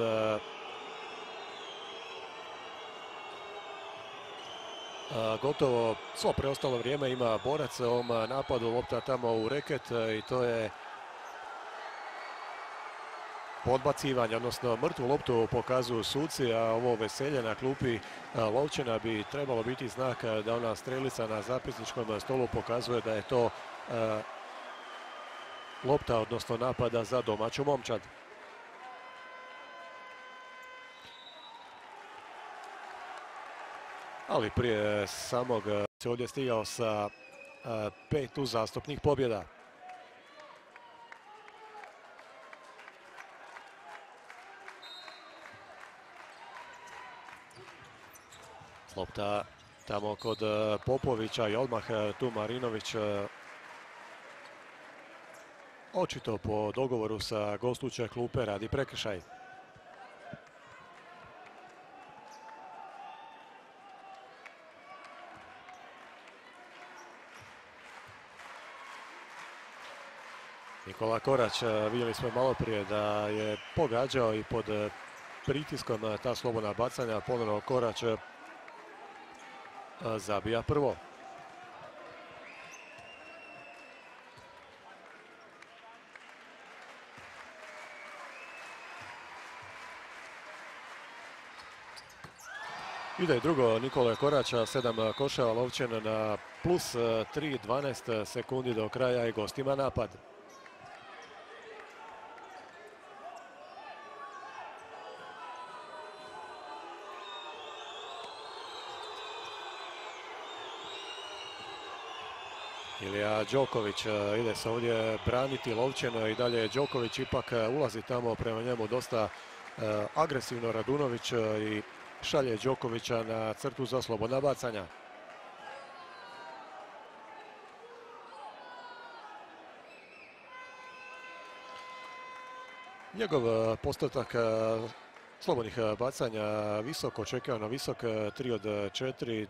gotovo svo preostalo vrijeme ima borac u ovom napadu, lopta tamo u reket i to je podbacivanje, odnosno mrtvu loptu pokazuju suci, a ovo veselje na klupi Lovćena bi trebalo biti znak da ona strelica na zapisničkom stolu pokazuje da je to lopta, odnosno napada za domaću momčad. Ali prije samog se ovdje stigao sa 5 uzastopnih pobjeda. Lopta tamo kod Popovića i odmah tu Marinović očito po dogovoru sa gostujuće klupe radi prekršaj. Nikola Korać, vidjeli smo malo prije da je pogađao i pod pritiskom ta slobodna bacanja. Ponovno Korać zabija prvo. Ide i drugo Nikole Koraća, 7 koševa, Lovćen na plus 3, 12 sekundi do kraja i gostima napad. Ilija Đoković ide se ovdje braniti Lovćen i dalje Đoković ipak ulazi tamo prema njemu dosta agresivno Radunović i šalje Đokovića na crtu za slobodna bacanja. Njegov postotak slobodnih bacanja visoko, očekivano visok, 3 od 4.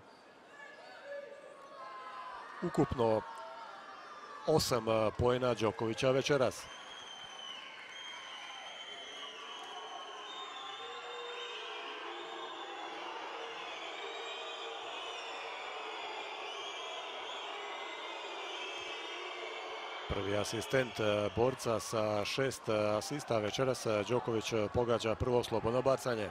Ukupno 8 poena Đokovića večeras. Prvi asistent borca sa 6 asista večeras, Đoković pogađa prvo slobodno bacanje.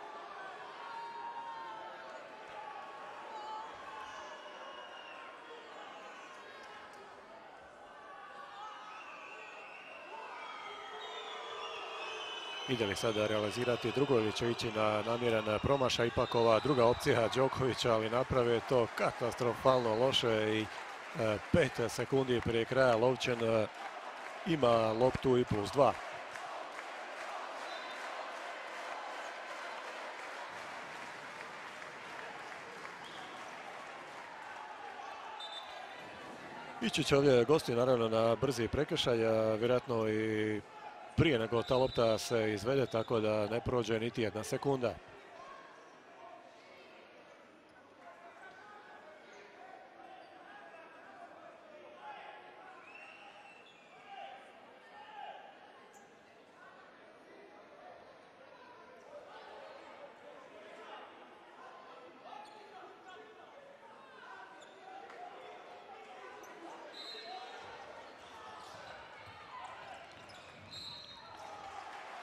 Ide li sada realizirati drugo ili će ići na namjeran promašaj? Ipak ova druga opcija Đokovića, ali naprave to katastrofalno loše i 5 sekundi prije kraja Lovćen ima loptu i plus 2. Ići će ovdje gosti naravno na brzi prekršaj, vjerojatno i prije nego ta lopta se izvede, tako da ne prođe niti 1 sekunda.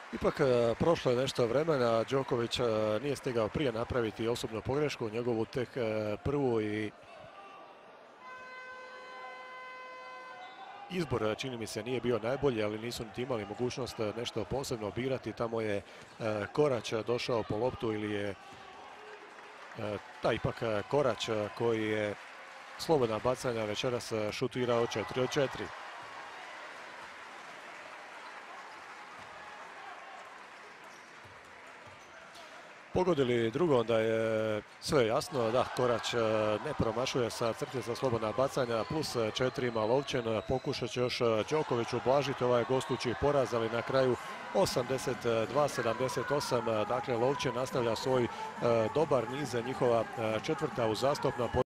Ipak prošlo je nešto vremena, Đoković nije stigao prije napraviti osobnu pogrešku, njegovu tek prvu i izbor čini mi se nije bio najbolji, ali nisu niti imali mogućnost nešto posebno birati. Tamo je Korać došao po loptu ili je ipak Korać koji je slobodna bacanja večeras šutirao 4 od 4. Pogodili drugo, onda je sve jasno. Da, Korać ne promašuje sa crte za slobodna bacanja, plus 4 ima Lovćen. Pokušat će još Đoković ublažiti ovaj gostujući poraz, ali na kraju 82-78. Dakle, Lovćen nastavlja svoj dobar niz, njihova četvrta uzastopna.